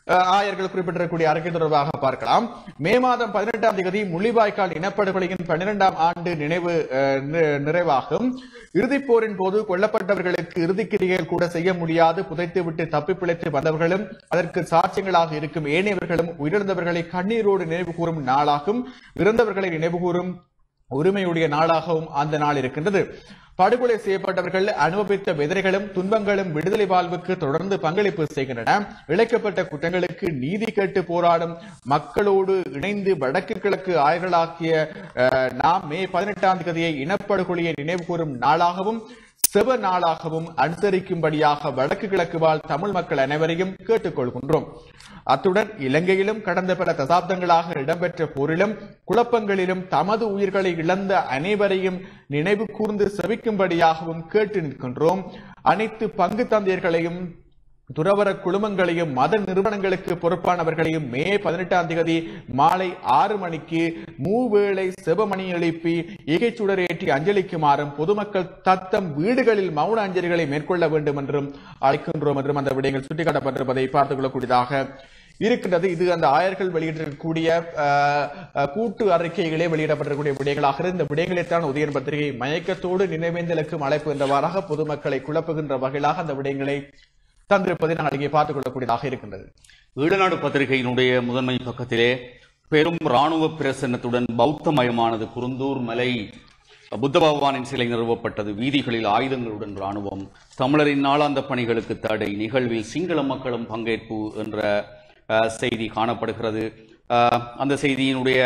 ஆயர்கள் குறிப்பிட்டிருக்கக்கூடிய அறிக்கை தொடர்பாக பார்க்கலாம். மே மாதம் பதினெட்டாம் தேதி முள்ளிவாய்க்கால் இனப்படுகொலையின் பன்னிரெண்டாம் ஆண்டு நினைவு நிறைவாகும். இறுதிப் போரின் போது கொல்லப்பட்டவர்களுக்கு இறுதிக்கிரிகைகள் கூட செய்ய முடியாது புதைத்துவிட்டு தப்பி பிழைத்து வந்தவர்களும் அதற்கு சாட்சியங்களாக இருக்கும் ஏனையவர்களும் உயிரிழந்தவர்களை கண்ணீரோடு நினைவு கூறும் நாளாகும். இறந்தவர்களை நினைவு கூறும் உரிமையுடைய நாளாகவும் அந்த நாள் இருக்கின்றது. படுகொலை செய்யப்பட்டவர்கள் அனுபவித்த வேதனைகளும் துன்பங்களும் விடுதலை வாழ்வுக்கு தொடர்ந்து பங்களிப்பு செய்கின்றன. இழைக்கப்பட்ட குற்றங்களுக்கு நீதி கேட்டு போராடும் மக்களோடு இணைந்து வடக்கு கிழக்கு ஆயர்களாக்கிய நாம் மே பதினெட்டாம் தேதியை இனப்படுகொலையை நினைவு கூறும் நாளாகவும் செவ நாளாகவும் அனுசரிக்கும்படியாக வடக்கு கிழக்கு வாழ் தமிழ் மக்கள் அனைவரையும் கேட்டுக் கொள்கின்றோம். அத்துடன் இலங்கையிலும் கடந்த பல தசாப்தங்களாக இடம்பெற்ற போரிலும் குழப்பங்களிலும் தமது உயிர்களை இழந்த அனைவரையும் நினைவு கூர்ந்து செவிக்கும்படியாகவும் கேட்டு நிற்கின்றோம். அனைத்து பங்கு தந்தையர்களையும் துறவர குழுமங்களையும் மத நிறுவனங்களுக்கு பொறுப்பானவர்களையும் மே பதினெட்டாம் தேதி மாலை ஆறு மணிக்கு மூவேளை செபமணி எழுப்பி ஈகைச்சுடர் ஏற்றி அஞ்சலிக்குமாறும் பொதுமக்கள் தத்தம் வீடுகளில் மௌன அஞ்சலிகளை மேற்கொள்ள வேண்டும் என்றும் அழைக்கின்றோம் என்றும் அந்த விடயங்கள் சுட்டிக்காட்டப்பட்டிருப்பதை பார்த்துக் கொள்ளக்கூடியதாக இருக்கின்றது. இது அந்த ஆயர்கள் வெளியிட்டிருக்கக்கூடிய கூட்டு அறிக்கைகளே வெளியிடப்பட்டிருக்கூடிய விடயங்களாக இந்த விடயங்களைத்தான் உதயன் பத்திரிகை மயக்கத்தோடு நினைவேந்தலுக்கும் அழைப்பு என்றவாறாக பொதுமக்களை குழப்புகின்ற வகையிலாக அந்த விடயங்களை தந்திருப்பதை நாங்கள் இங்கே பார்த்துக் கொள்ளக்கூடியதாக இருக்கின்றது. ஈழநாடு பத்திரிகையினுடைய முதன்மை பக்கத்திலே பெரும் ராணுவ பிரசன்னத்துடன் பௌத்தமயமானது குருந்தூர் மலை புத்த பகவானின் சிலை நிறுவப்பட்டது. வீதிகளில் ஆயுதங்களுடன் ராணுவம். தமிழரின் நாளாந்த பணிகளுக்கு தடை. நிகழ்வில் சிங்கள மக்களும் பங்கேற்பு என்ற செய்தி காணப்படுகிறது. அந்த செய்தியினுடைய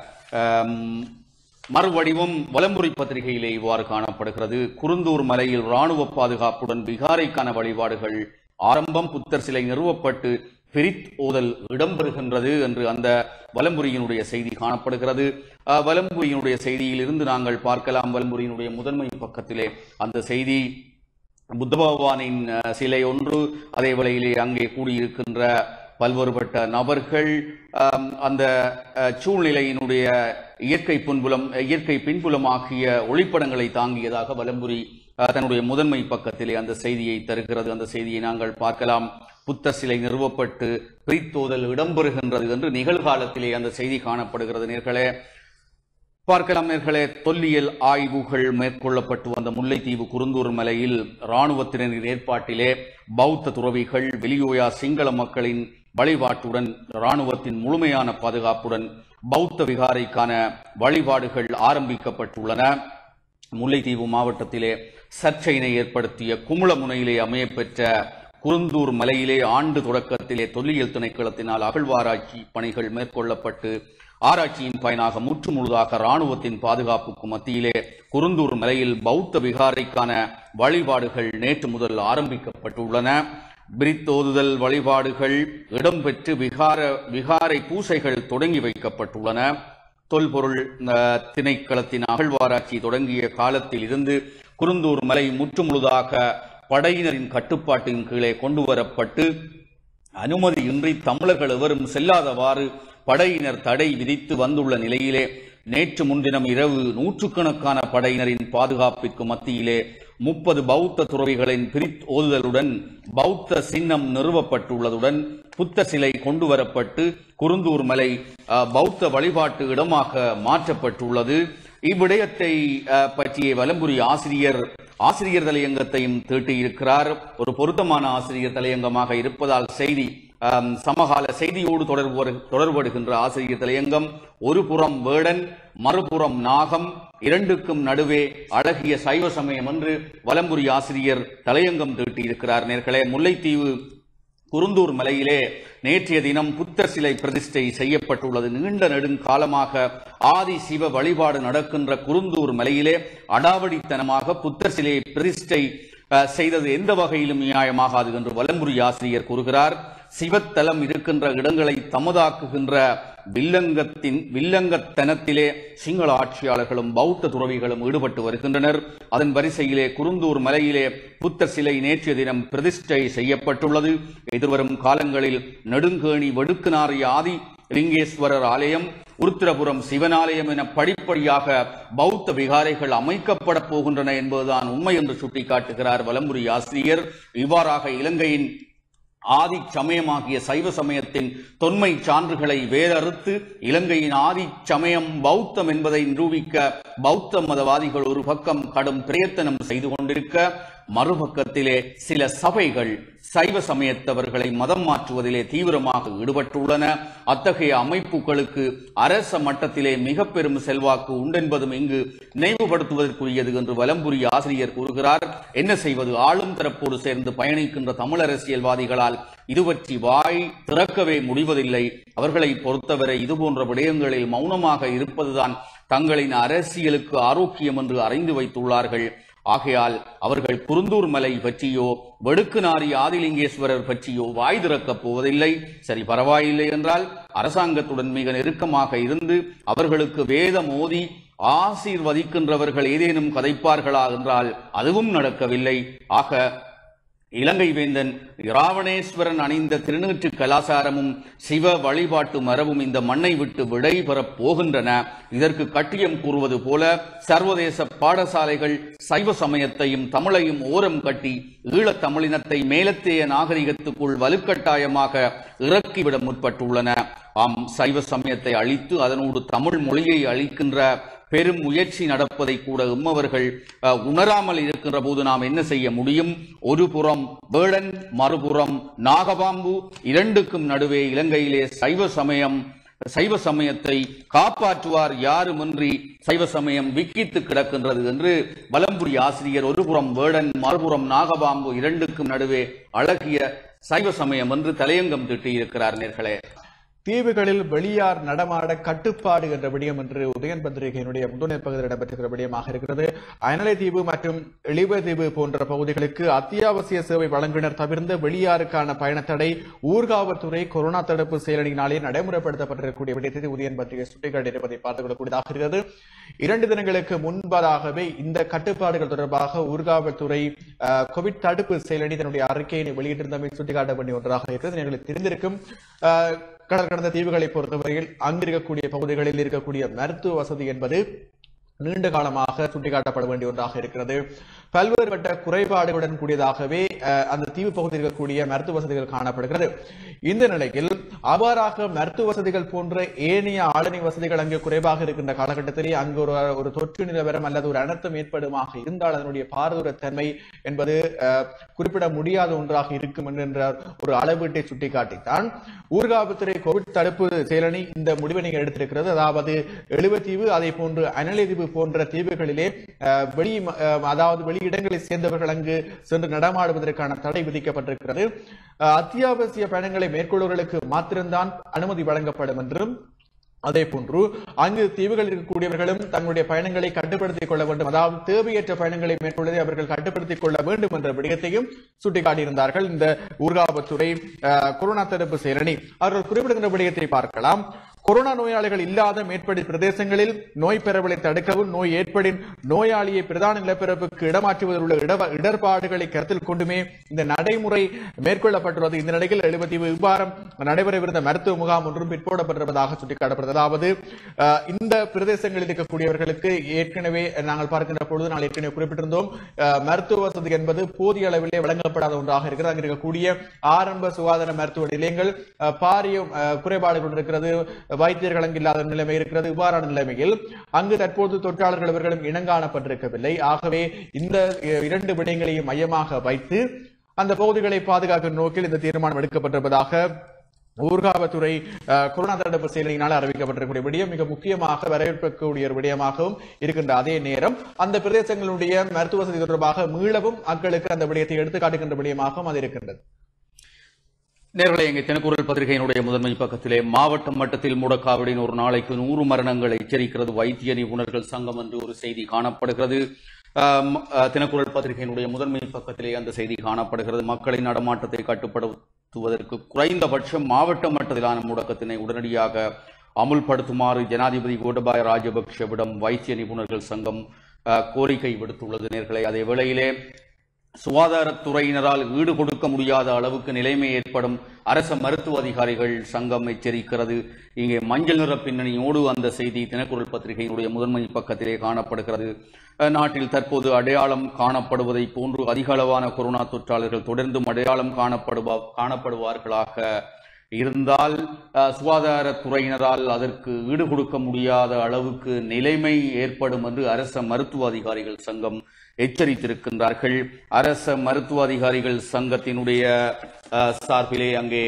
மறுவடிவம் வலம்புரி பத்திரிகையிலே இவ்வாறு காணப்படுகிறது. குருந்தூர் மலையில் ராணுவ பாதுகாப்புடன் விகாரைக்கான வழிபாடுகள் ஆரம்பம். புத்தர் சிலை நிறுவப்பட்டு பிரித் ஓதல் இடம்பெறுகின்றது என்று அந்த வலம்புரியினுடைய செய்தி காணப்படுகிறது. வலம்புரியினுடைய செய்தியில் இருந்து நாங்கள் பார்க்கலாம். வலம்புரியினுடைய முதன்மை பக்கத்திலே அந்த செய்தி புத்த பகவானின் சிலை ஒன்று, அதே வேளையிலே அங்கே கூடியிருக்கின்ற பல்வேறுபட்ட நபர்கள் அந்த சூழ்நிலையினுடைய இயற்கை பின்புலம் இயற்கை பின்புலமாகிய ஒளிப்படங்களை தாங்கியதாக வலம்புரி தன்னுடைய முதன்மை பக்கத்திலே அந்த செய்தியை தருகிறது. அந்த செய்தியை நாங்கள் பார்க்கலாம். புத்த சிலை நிறுவப்பட்டு பிரித்தோதல் இடம்பெறுகின்றது என்று நிகழ்காலத்திலே அந்த செய்தி காணப்படுகிறது. நேர்களே பார்க்கலாம். நேர்களே, தொல்லியல் ஆய்வுகள் மேற்கொள்ளப்பட்டு வந்த முல்லைத்தீவு குருந்தூர் மலையில் இராணுவத்தினரின் ஏற்பாட்டிலே பௌத்த துறவிகள் வெளியோயா சிங்கள மக்களின் வழிபாட்டுடன் இராணுவத்தின் முழுமையான பாதுகாப்புடன் பௌத்த விகாரைக்கான வழிபாடுகள் ஆரம்பிக்கப்பட்டுள்ளன. முல்லைத்தீவு மாவட்டத்திலே சர்ச்சையினை ஏற்படுத்திய குமுளமுனையிலே அமையப்பெற்ற குருந்தூர் மலையிலே ஆண்டு தொடக்கத்திலே தொல்லியல் திணைக்களத்தினால் அகழ்வாராய்ச்சி பணிகள் மேற்கொள்ளப்பட்டு ஆராய்ச்சியின் பயனாக முற்றுமுழுதாக இராணுவத்தின் பாதுகாப்புக்கு மத்தியிலே குருந்தூர் மலையில் பௌத்த விகாரைக்கான வழிபாடுகள் நேற்று முதல் ஆரம்பிக்கப்பட்டுள்ளன. பிரித்தோதுதல் வழிபாடுகள் இடம்பெற்று விகார விகாரை பூசைகள் தொடங்கி வைக்கப்பட்டுள்ளன. தொல்பொருள் திணைக்களத்தின் அகழ்வாராய்ச்சி தொடங்கிய காலத்தில் இருந்து குருந்தூர் மலை முற்றுமுழுதாக படையினரின் கட்டுப்பாட்டின் கீழே கொண்டுவரப்பட்டு அனுமதியின்றி தமிழர்கள் எவரும் செல்லாதவாறு படையினர் தடை விதித்து வந்துள்ள நிலையிலே நேற்று முன்தினம் இரவு நூற்றுக்கணக்கான படையினரின் பாதுகாப்பிற்கு மத்தியிலே முப்பது பௌத்த துறவிகளின் பிரித் ஓதுதலுடன் பௌத்த சின்னம் நிறுவப்பட்டுள்ளதுடன் புத்த சிலை கொண்டு வரப்பட்டு குருந்தூர் மலை பௌத்த வழிபாட்டு இடமாக மாற்றப்பட்டுள்ளது. இவ்விடயத்தை பற்றிய வலம்புரி ஆசிரியர் ஆசிரியர் தலையங்கத்தையும் தீட்டியிருக்கிறார். ஒரு பொருத்தமான ஆசிரியர் தலையங்கமாக இருப்பதால் செய்தி சமகால செய்தியோடு தொடர்பு தொடர்படுகின்ற ஆசிரியர் தலையங்கம். ஒரு புறம் வேடன், மறுபுறம் நாகம், இரண்டுக்கும் நடுவே அழகிய சைவ சமயம் என்று வலம்புரி ஆசிரியர் தலையங்கம் தீட்டியிருக்கிறார். நேர்களே, முல்லைத்தீவு குருந்தூர் மலையிலே நேற்றைய தினம் புத்தர் சிலை பிரதிஷ்டை செய்யப்பட்டுள்ளது. நீண்ட நெடுங்காலமாக ஆதி சிவ வழிபாடு நடக்கின்ற குருந்தூர் மலையிலே அடாவடித்தனமாக புத்தர் சிலையை பிரதிஷ்டை செய்தது எந்த வகையிலும் நியாயமாகாது என்று வலம்புரி ஆசிரியர் கூறுகிறார். சிவத்தலம் இருக்கின்ற இடங்களை தமதாக்குகின்ற வில்லங்கத்தின் வில்லங்கத்தனத்திலே சிங்கள ஆட்சியாளர்களும் பௌத்த துறவிகளும் ஈடுபட்டு வருகின்றனர். அதன் வரிசையிலே குருந்தூர் மலையிலே புத்தர் சிலை நேற்றைய தினம் பிரதிஷ்டை செய்யப்பட்டுள்ளது. எதிர்வரும் காலங்களில் நெடுங்கேணி வடுக்குநாரி ஆதி லிங்கேஸ்வரர் ஆலயம், உருத்திரபுரம் சிவனாலயம் என படிப்படியாக பௌத்த விகாரைகள் அமைக்கப்பட போகின்றன என்பதுதான் உண்மை என்று சுட்டிக்காட்டுகிறார் வலம்புரி ஆசிரியர். இவ்வாறாக இலங்கையின் ஆதி சமயமாகிய சைவ சமயத்தின் தொன்மை சான்றுகளை வேறறுத்து இலங்கையின் ஆதி சமயம் பௌத்தம் என்பதை நிரூபிக்க பௌத்த மதவாதிகள் ஒரு பக்கம் கடும் பிரயத்தனம் செய்து கொண்டிருக்க, மறுபக்கத்திலே சில சபைகள் சைவ சமயத்தவர்களை மதம் மாற்றுவதிலே தீவிரமாக ஈடுபட்டுள்ளன. அத்தகைய அமைப்புகளுக்கு அரச மட்டத்திலே மிக பெரும் செல்வாக்கு உண்டென்பதும் இங்கு நினைவுபடுத்துவதற்குரியது என்று வலம்புரி ஆசிரியர் கூறுகிறார். என்ன செய்வது? ஆளும் தரப்போடு சேர்ந்து பயணிக்கின்ற தமிழ் அரசியல்வாதிகளால் இதுபற்றி வாய் திறக்கவே முடிவதில்லை. அவர்களை பொறுத்தவரை இதுபோன்ற விடயங்களில் மௌனமாக இருப்பதுதான் தங்களின் அரசியலுக்கு ஆரோக்கியம் என்று அறிந்து வைத்துள்ளார்கள். ஆகையால் அவர்கள் குருந்தூர் மலை பற்றியோ வெடுக்குநாரி ஆதிலிங்கேஸ்வரர் பற்றியோ வாய் திறக்கப் போவதில்லை. சரி, பரவாயில்லை என்றால் அரசாங்கத்துடன் மிக நெருக்கமாக இருந்து அவர்களுக்கு வேதம் ஓதி ஆசீர்வதிக்கின்றவர்கள் ஏதேனும் கதைப்பார்களா என்றால் அதுவும் நடக்கவில்லை. ஆக இலங்கை வேந்தன் இராவணேஸ்வரன் அணிந்த திருநீற்று கலாசாரமும் சிவ வழிபாட்டு மரபும் இந்த மண்ணை விட்டு விடை பெறப் போகின்றன. இதற்கு கட்டியம் கூறுவது போல சர்வதேச பாடசாலைகள் சைவ சமயத்தையும் தமிழையும் ஓரம் கட்டி ஈழத் தமிழினத்தை மேலத்தேய நாகரிகத்துக்குள் வலுக்கட்டாயமாக இறக்கிவிட முற்பட்டுள்ளன. ஆம், சைவ சமயத்தை அழித்து அதனோடு தமிழ் மொழியை அழிக்கின்ற பெரும் முயற்சி நடப்பதை கூட உம்மவர்கள் உணராமல் இருக்கின்ற போது நாம் என்ன செய்ய முடியும்? ஒரு புறம் வேடன், மறுபுறம் நாகபாம்பு, இரண்டுக்கும் நடுவே இலங்கையிலே சைவ சமயம் சைவ சமயத்தை காப்பாற்றுவார் யாருமின்றி சைவ சமயம் விக்கித்து கிடக்கின்றது என்று வலம்புரி ஆசிரியர் ஒருபுறம் வேடன், மறுபுறம் நாகபாம்பு, இரண்டுக்கும் நடுவே அழகிய சைவ சமயம் என்று தலையங்கம் திட்டியிருக்கிறார். நேர்களே, தீவுகளில் வெளியார் நடமாட கட்டுப்பாடு என்ற விடயம் என்று உதயன் பத்திரிகையினுடைய முதுநிலை பகுதியில் இடம்பெற்றிருக்கிற விடயமாக இருக்கிறது. அயனலை தீவு மற்றும் எளிவ தீவு போன்ற பகுதிகளுக்கு அத்தியாவசிய சேவை வழங்குனர் தவிர்ந்த வெளியாருக்கான பயணத்தடை ஊர்காவல்துறை கொரோனா தடுப்பு செயலணியினாலே நடைமுறைப்படுத்தப்பட்டிருக்கக்கூடிய விடயத்தை உதயன் பத்திரிகை சுட்டிக்காட்டியிருப்பதை பார்த்துக் கொள்ளக்கூடியதாக இருக்கிறது. இரண்டு தினங்களுக்கு முன்பதாக இந்த கட்டுப்பாடுகள் தொடர்பாக ஊர்காவல்துறை கோவிட் தடுப்பு செயலணி தன்னுடைய அறிக்கையினை வெளியிட்டிருந்தமை சுட்டிக்காட்ட வேண்டிய ஒன்றாக இருக்கிறது. எங்களுக்கு தெரிந்திருக்கும் கடல் கடந்த தீவுகளை பொறுத்தவரையில் அங்கிருக்கக்கூடிய பகுதிகளில் இருக்கக்கூடிய மருத்துவ வசதி என்பது நீண்ட காலமாக சுட்டிக்காட்டப்பட வேண்டிய ஒன்றாக இருக்கிறது. பல்வேறுபட்ட குறைபாடுகளுடன் கூடியதாகவே அந்த தீவு பகுதியில் இருக்கக்கூடிய மருத்துவ வசதிகள் காணப்படுகிறது. இந்த நிலையில் அவ்வாறாக மருத்துவ வசதிகள் போன்ற ஏனைய ஆளணி வசதிகள் அங்கு குறைவாக இருக்கின்ற காலகட்டத்திலே அங்கு ஒரு ஒரு தொற்று நிலவரம் அல்லது ஒரு அனர்த்தம் ஏற்படுமாக இருந்தால் அதனுடைய பாரதூரத்தன்மை என்பது குறிப்பிட முடியாத ஒன்றாக இருக்கும் என்கின்ற ஒரு அளவீட்டை சுட்டிக்காட்டித்தான் ஊர்காவல்துறை கோவிட் தடுப்பு செயலணி இந்த முடிவினை எடுத்திருக்கிறது. அதாவது எழுவத்தீவு அதே போன்று அனலை தீவு போன்ற தீவுகளிலே வெளி அதாவது வெளியிடங்களை சேர்ந்தவர்கள் அங்கு சென்று நடமாடுவதற்கான தடை விதிக்கப்பட்டிருக்கிறது. அத்தியாவசிய பயணங்களை மேற்கொள்வர்களுக்கு மாத்திரம்தான் அனுமதி வழங்கப்படும் என்றும், அதே போன்று அங்கு தீவுகளில் இருக்கக்கூடியவர்களும் தங்களுடைய பயணங்களை கட்டுப்படுத்திக் கொள்ள வேண்டும், அதாவது தேவையற்ற பயணங்களை மேற்கொள்வதை அவர்கள் கட்டுப்படுத்திக் கொள்ள வேண்டும் என்ற விடயத்தையும் சுட்டிக்காட்டியிருந்தார்கள் இந்த ஊர்காவல்துறை கொரோனா தடுப்பு செயலணி. அவர்கள் குறிப்பிடுகின்ற விடயத்தை பார்க்கலாம். கொரோனா நோயாளிகள் இல்லாத மேற்படி பிரதேசங்களில் நோய் பரவலை தடுக்கவும், நோய் ஏற்படின் நோயாளியை பிரதான நிலப்பரப்புக்கு இடமாற்றுவதில் உள்ள இடர்பாடுகளை கருத்தில் கொண்டுமே இந்த நடைமுறை மேற்கொள்ளப்பட்டுள்ளது. இந்த நிலையில் எழுபத்தீவு விவாரம் நடைபெறவிருந்த மருத்துவ முகாம் ஒன்றும் பிற்போடப்பட்டிருப்பதாக சுட்டிக்காட்டப்படுகிறது. அதாவது இந்த பிரதேசங்களில் இருக்கக்கூடியவர்களுக்கு ஏற்கனவே நாங்கள் பார்க்கின்ற பொழுது நாங்கள் ஏற்கனவே குறிப்பிட்டிருந்தோம், மருத்துவ வசதி என்பது போதிய அளவிலே வழங்கப்படாத ஒன்றாக இருக்கிறது. அங்கு இருக்கக்கூடிய ஆரம்ப சுகாதார மருத்துவ நிலையங்கள் பாரிய குறைபாடுகள் இருக்கிறது, வைத்தியர்கள் அங்கு இல்லாத நிலைமை இருக்கிறது. இவ்வாறான நிலைமையில் அங்கு தற்போது தொற்றாளர்கள் அவர்களும் இனங்காணப்பட்டிருக்கவில்லை. ஆகவே இந்த இரண்டு விடயங்களையும் மையமாக வைத்து அந்த பகுதிகளை பாதுகாக்கும் நோக்கில் இந்த தீர்மானம் எடுக்கப்பட்டிருப்பதாக ஊர்காவல்துறை கொரோனா தடுப்பு செயலினால் அறிவிக்கப்பட்டிருக்கக்கூடிய விடயம் மிக முக்கியமாக வரவேற்கக்கூடிய ஒரு விடயமாகவும் இருக்கின்ற அதே நேரம் அந்த பிரதேசங்களுடைய மருத்துவ வசதி தொடர்பாக மீளவும் மக்களுக்கு அந்த விடயத்தை எடுத்து காட்டுகின்ற விடயமாகவும் அது இருக்கின்றது. நேர்களை எங்கள் தினக்குரல் பத்திரிகையினுடைய முதன்மை பக்கத்திலே மாவட்ட மட்டத்தில் முடக்காவிடின் ஒரு நாளைக்கு நூறு மரணங்கள் எச்சரிக்கிறது வைத்திய நிபுணர்கள் சங்கம் என்று ஒரு செய்தி காணப்படுகிறது. தினக்குரல் பத்திரிகையினுடைய முதன்மை பக்கத்திலே அந்த செய்தி காணப்படுகிறது. மக்களின் நடமாட்டத்தை கட்டுப்படுத்துவதற்கு குறைந்தபட்சம் மாவட்ட மட்டத்திலான முடக்கத்தினை உடனடியாக அமுல்படுத்துமாறு ஜனாதிபதி கோட்டபாய ராஜபக்ஷவிடம் வைத்திய நிபுணர்கள் சங்கம் கோரிக்கை விடுத்துள்ளது. நேர்களை அதே வேளையிலே சுகாதாரத்துறையினரால் ஈடு கொடுக்க முடியாத அளவுக்கு நிலைமை ஏற்படும் அரச மருத்துவ அதிகாரிகள் சங்கம் எச்சரிக்கிறது. இங்கே மஞ்சள் நிற பின்னணியோடு அந்த செய்தி தினக்குரல் பத்திரிகையினுடைய முதன்மை பக்கத்திலே காணப்படுகிறது. நாட்டில் தற்போது அடையாளம் காணப்படுவதை போன்று அதிக அளவான கொரோனா தொற்றாளர்கள் தொடர்ந்தும் அடையாளம் காணப்படுவ காணப்படுவார்களாக இருந்தால் சுகாதாரத்துறையினரால் அதற்கு ஈடு கொடுக்க முடியாத அளவுக்கு நிலைமை ஏற்படும் என்று அரச மருத்துவ அதிகாரிகள் சங்கம் எச்சரித்திருக்கின்றார்கள். அரச மருத்துவ அதிகாரிகள் சங்கத்தினுடைய சார்பிலே அங்கே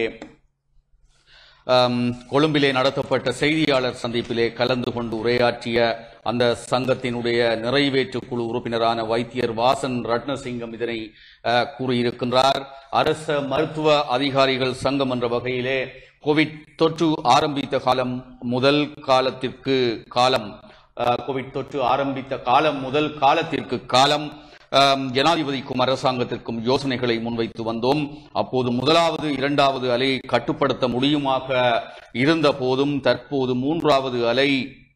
கொழும்பிலே நடத்தப்பட்ட செய்தியாளர் சந்திப்பிலே கலந்து கொண்டு உரையாற்றிய அந்த சங்கத்தினுடைய நிறைவேற்று குழு உறுப்பினரான வைத்தியர் வாசன் ரட்னசிங்கம் இதனை கூறியிருக்கின்றார். அரச மருத்துவ அதிகாரிகள் சங்கம் என்ற வகையிலே கோவிட் தொற்று ஆரம்பித்த காலம் முதல் காலத்திற்கு காலம் கோவிட் தொற்று ஆரம்பித்த காலம் முதல் காலத்திற்கு காலம் ஜனாதிபதிக்கும் அரசாங்கத்திற்கும் யோசனைகளை முன்வைத்து வந்தோம். அப்போது முதலாவது இரண்டாவது அலையை கட்டுப்படுத்த முடியுமாக இருந்த போதும் தற்போது மூன்றாவது அலை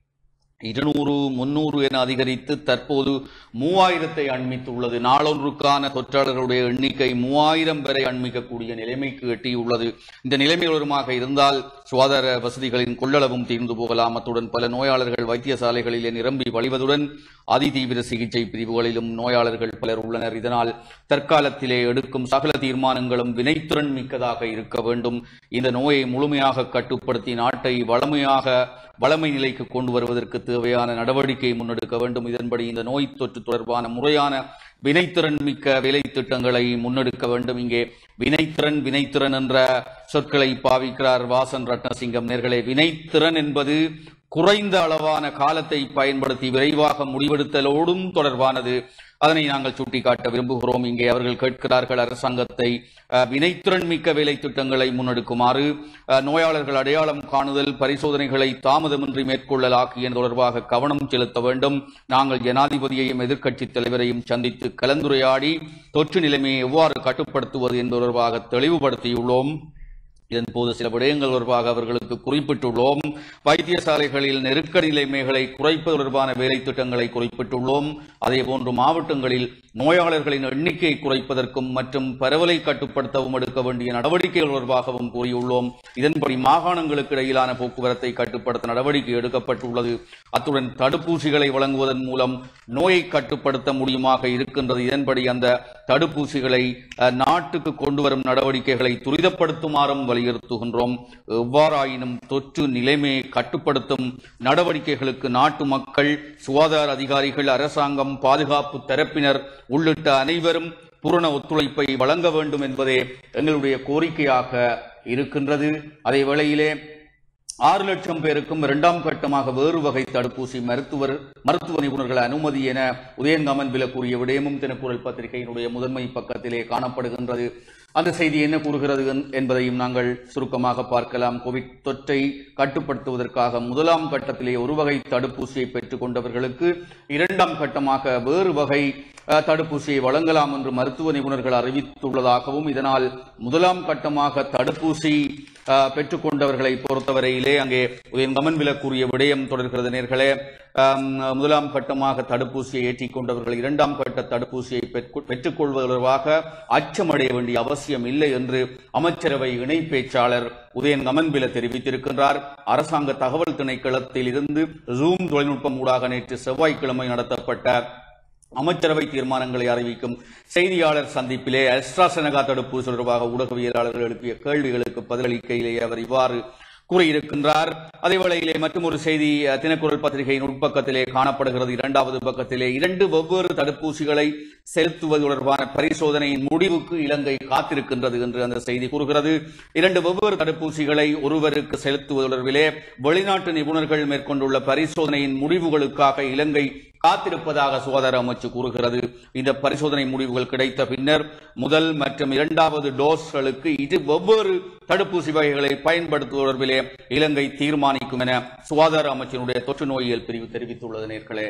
இருநூறு முன்னூறு என அதிகரித்து தற்போது மூவாயிரத்தை அண்மித்துள்ளது. நாளொன்றுக்கான தொற்றாளர்களுடைய எண்ணிக்கை மூவாயிரம் வரை அண்மிக்கக்கூடிய நிலைமைக்கு எட்டியுள்ளது. இந்த நிலைமை வருமாக இருந்தால் சுகாதார வசதிகளின் கொள்ளளவும் தீர்ந்து போகலாம். அத்துடன் பல நோயாளர்கள் வைத்தியசாலைகளிலே நிரம்பி வழிவதுடன் அதிதீவிர சிகிச்சை பிரிவுகளிலும் நோயாளர்கள் பலர் உள்ளனர். இதனால் தற்காலத்திலே எடுக்கும் சகல தீர்மானங்களும் வினைத்திறன் மிக்கதாக இருக்க வேண்டும். இந்த நோயை முழுமையாக கட்டுப்படுத்தி நாட்டை வளமையாக வளமை நிலைக்கு கொண்டு வருவதற்கு தேவையான நடவடிக்கை முன்னெடுக்க வேண்டும். இதன்படி இந்த நோய் தொற்று தொடர்பான முறையான வினைத்திறன் மிக்க வேலை திட்டங்களை முன்னெடுக்க வேண்டும். இங்கே வினைத்திறன் வினைத்திறன் என்ற சொற்களை பாவிக்கிறார் வாசன் ரட்னசிங்கம் நேர்களே. வினைத்திறன் என்பது குறைந்த அளவான காலத்தை பயன்படுத்தி விரைவாக முடிவெடுத்தலோடும் தொடர்பானது. அதனை நாங்கள் சுட்டிக்காட்ட விரும்புகிறோம். இங்கே அவர்கள் கேட்கிறார்கள் அரசாங்கத்தை வினைத்திறன் மிக்க வேலை திட்டங்களை முன்னெடுக்குமாறு, நோயாளர்கள் அடையாளம் காணுதல் பரிசோதனைகளை தாமதமின்றி மேற்கொள்ளல் ஆகிய தொடர்பாக கவனம் செலுத்த வேண்டும். நாங்கள் ஜனாதிபதியையும் எதிர்க்கட்சித் தலைவரையும் சந்தித்து கலந்துரையாடி தொற்று நிலைமையை எவ்வாறு கட்டுப்படுத்துவது என்பது தொடர்பாக தெளிவுபடுத்தியுள்ளோம். இதன் போது சில விடயங்கள் தொடர்பாக அவர்களுக்கு குறிப்பிட்டுள்ளோம். வைத்தியசாலைகளில் நெருக்கடி நிலைமைகளை குறைப்பது தொடர்பான வேலை திட்டங்களை குறிப்பிட்டுள்ளோம். அதேபோன்று மாவட்டங்களில் நோயாளர்களின் எண்ணிக்கையை குறைப்பதற்கும் மற்றும் பரவலை கட்டுப்படுத்தவும் எடுக்க வேண்டிய நடவடிக்கைகள் தொடர்பாகவும் கூறியுள்ளோம். இதன்படி மாகாணங்களுக்கு இடையிலான போக்குவரத்தை கட்டுப்படுத்த நடவடிக்கை எடுக்கப்பட்டுள்ளது. அத்துடன் தடுப்பூசிகளை வழங்குவதன் மூலம் நோயை கட்டுப்படுத்த முடியுமாக இருக்கின்றது. இதன்படி அந்த தடுப்பூசிகளை நாட்டுக்கு கொண்டு வரும் நடவடிக்கைகளை துரிதப்படுத்துமாறும் வலியுறுத்துகின்றோம். எவ்வாறாயினும் தொற்று நிலைமையை கட்டுப்படுத்தும் நடவடிக்கைகளுக்கு நாட்டு மக்கள், சுகாதார அதிகாரிகள், அரசாங்கம், பாதுகாப்பு தரப்பினர் உள்ளிட்ட அனைவரும் பூரண ஒத்துழைப்பை வழங்க வேண்டும் என்பதே எங்களுடைய கோரிக்கையாக இருக்கின்றது. அதே வேளையிலே ஆறு லட்சம் பேருக்கும் இரண்டாம் கட்டமாக வேறு வகை தடுப்பூசி மருத்துவர் மருத்துவ நிபுணர்கள் அனுமதி என உதயங்கமன்பில கூறிய விடயமும் தினக்குரல் பத்திரிகையினுடைய முதன்மை பக்கத்திலே காணப்படுகின்றது. அந்த செய்தி என்ன கூறுகிறது என்பதையும் நாங்கள் சுருக்கமாக பார்க்கலாம். கோவிட் தொற்றை கட்டுப்படுத்துவதற்காக முதலாம் கட்டத்திலே ஒரு வகை தடுப்பூசியை பெற்றுக் கொண்டவர்களுக்கு இரண்டாம் கட்டமாக வேறு வகை தடுப்பூசியை வழங்கலாம் என்று மருத்துவ நிபுணர்கள் அறிவித்துள்ளதாகவும், இதனால் முதலாம் கட்டமாக தடுப்பூசி பெற்றுக் கொண்டவர்களை பொறுத்தவரையிலே அங்கே கமன்வில கூறிய விடயம் தொடர்கிறது நேர்களே. முதலாம் கட்டமாக தடுப்பூசியை ஏற்றிக் கொண்டவர்கள் இரண்டாம் கட்ட தடுப்பூசியை பெற்றுக் கொள்வது தொடர்பாக அச்சமடைய வேண்டிய அவசியம் இல்லை என்று அமைச்சரவை இணை பேச்சாளர் உதயன் கமன்பில தெரிவித்திருக்கின்றார். அரசாங்க தகவல் திணைக்களத்தில் இருந்து ஜூம் தொழில்நுட்பம் ஊடாக நேற்று செவ்வாய்க்கிழமை நடத்தப்பட்ட அமைச்சரவை தீர்மானங்களை அறிவிக்கும் செய்தியாளர் சந்திப்பிலே அஸ்ட்ராசெனகா தடுப்பூசி தொடர்பாக ஊடகவியலாளர்கள் எழுப்பிய கேள்விகளுக்கு பதிலளிக்கையிலேயே அவர் இவ்வாறு கூறியிருக்கின்றார். அதே வேளையிலே மற்றும் ஒரு செய்தி தினக்குரல் பத்திரிகையின் உட்பக்கத்திலே காணப்படுகிறது. இரண்டாவது பக்கத்திலே இரண்டு வெவ்வேறு தடுப்பூசிகளை செலுத்துவது தொடர்பான பரிசோதனையின் முடிவுக்கு இலங்கை காத்திருக்கின்றது என்று அந்த செய்தி கூறுகிறது. இரண்டு வெவ்வேறு தடுப்பூசிகளை ஒருவருக்கு செலுத்துவது தொடர்பிலே வெளிநாட்டு நிபுணர்கள் மேற்கொண்டுள்ள பரிசோதனையின் முடிவுகளுக்காக இலங்கை காத்திருப்பதாக சுகாதார அமைச்சு கூறுகிறது. இந்த பரிசோதனை முடிவுகள் கிடைத்த பின்னர் முதல் மற்றும் இரண்டாவது டோஸ்களுக்கு இது வெவ்வேறு தடுப்பூசி வகைகளை பயன்படுத்துவது தொடர்பிலே இலங்கை தீர்மானிக்கும் என சுகாதார அமைச்சினுடைய தொற்று நோயியல் பிரிவு தெரிவித்துள்ளது நேர்களே.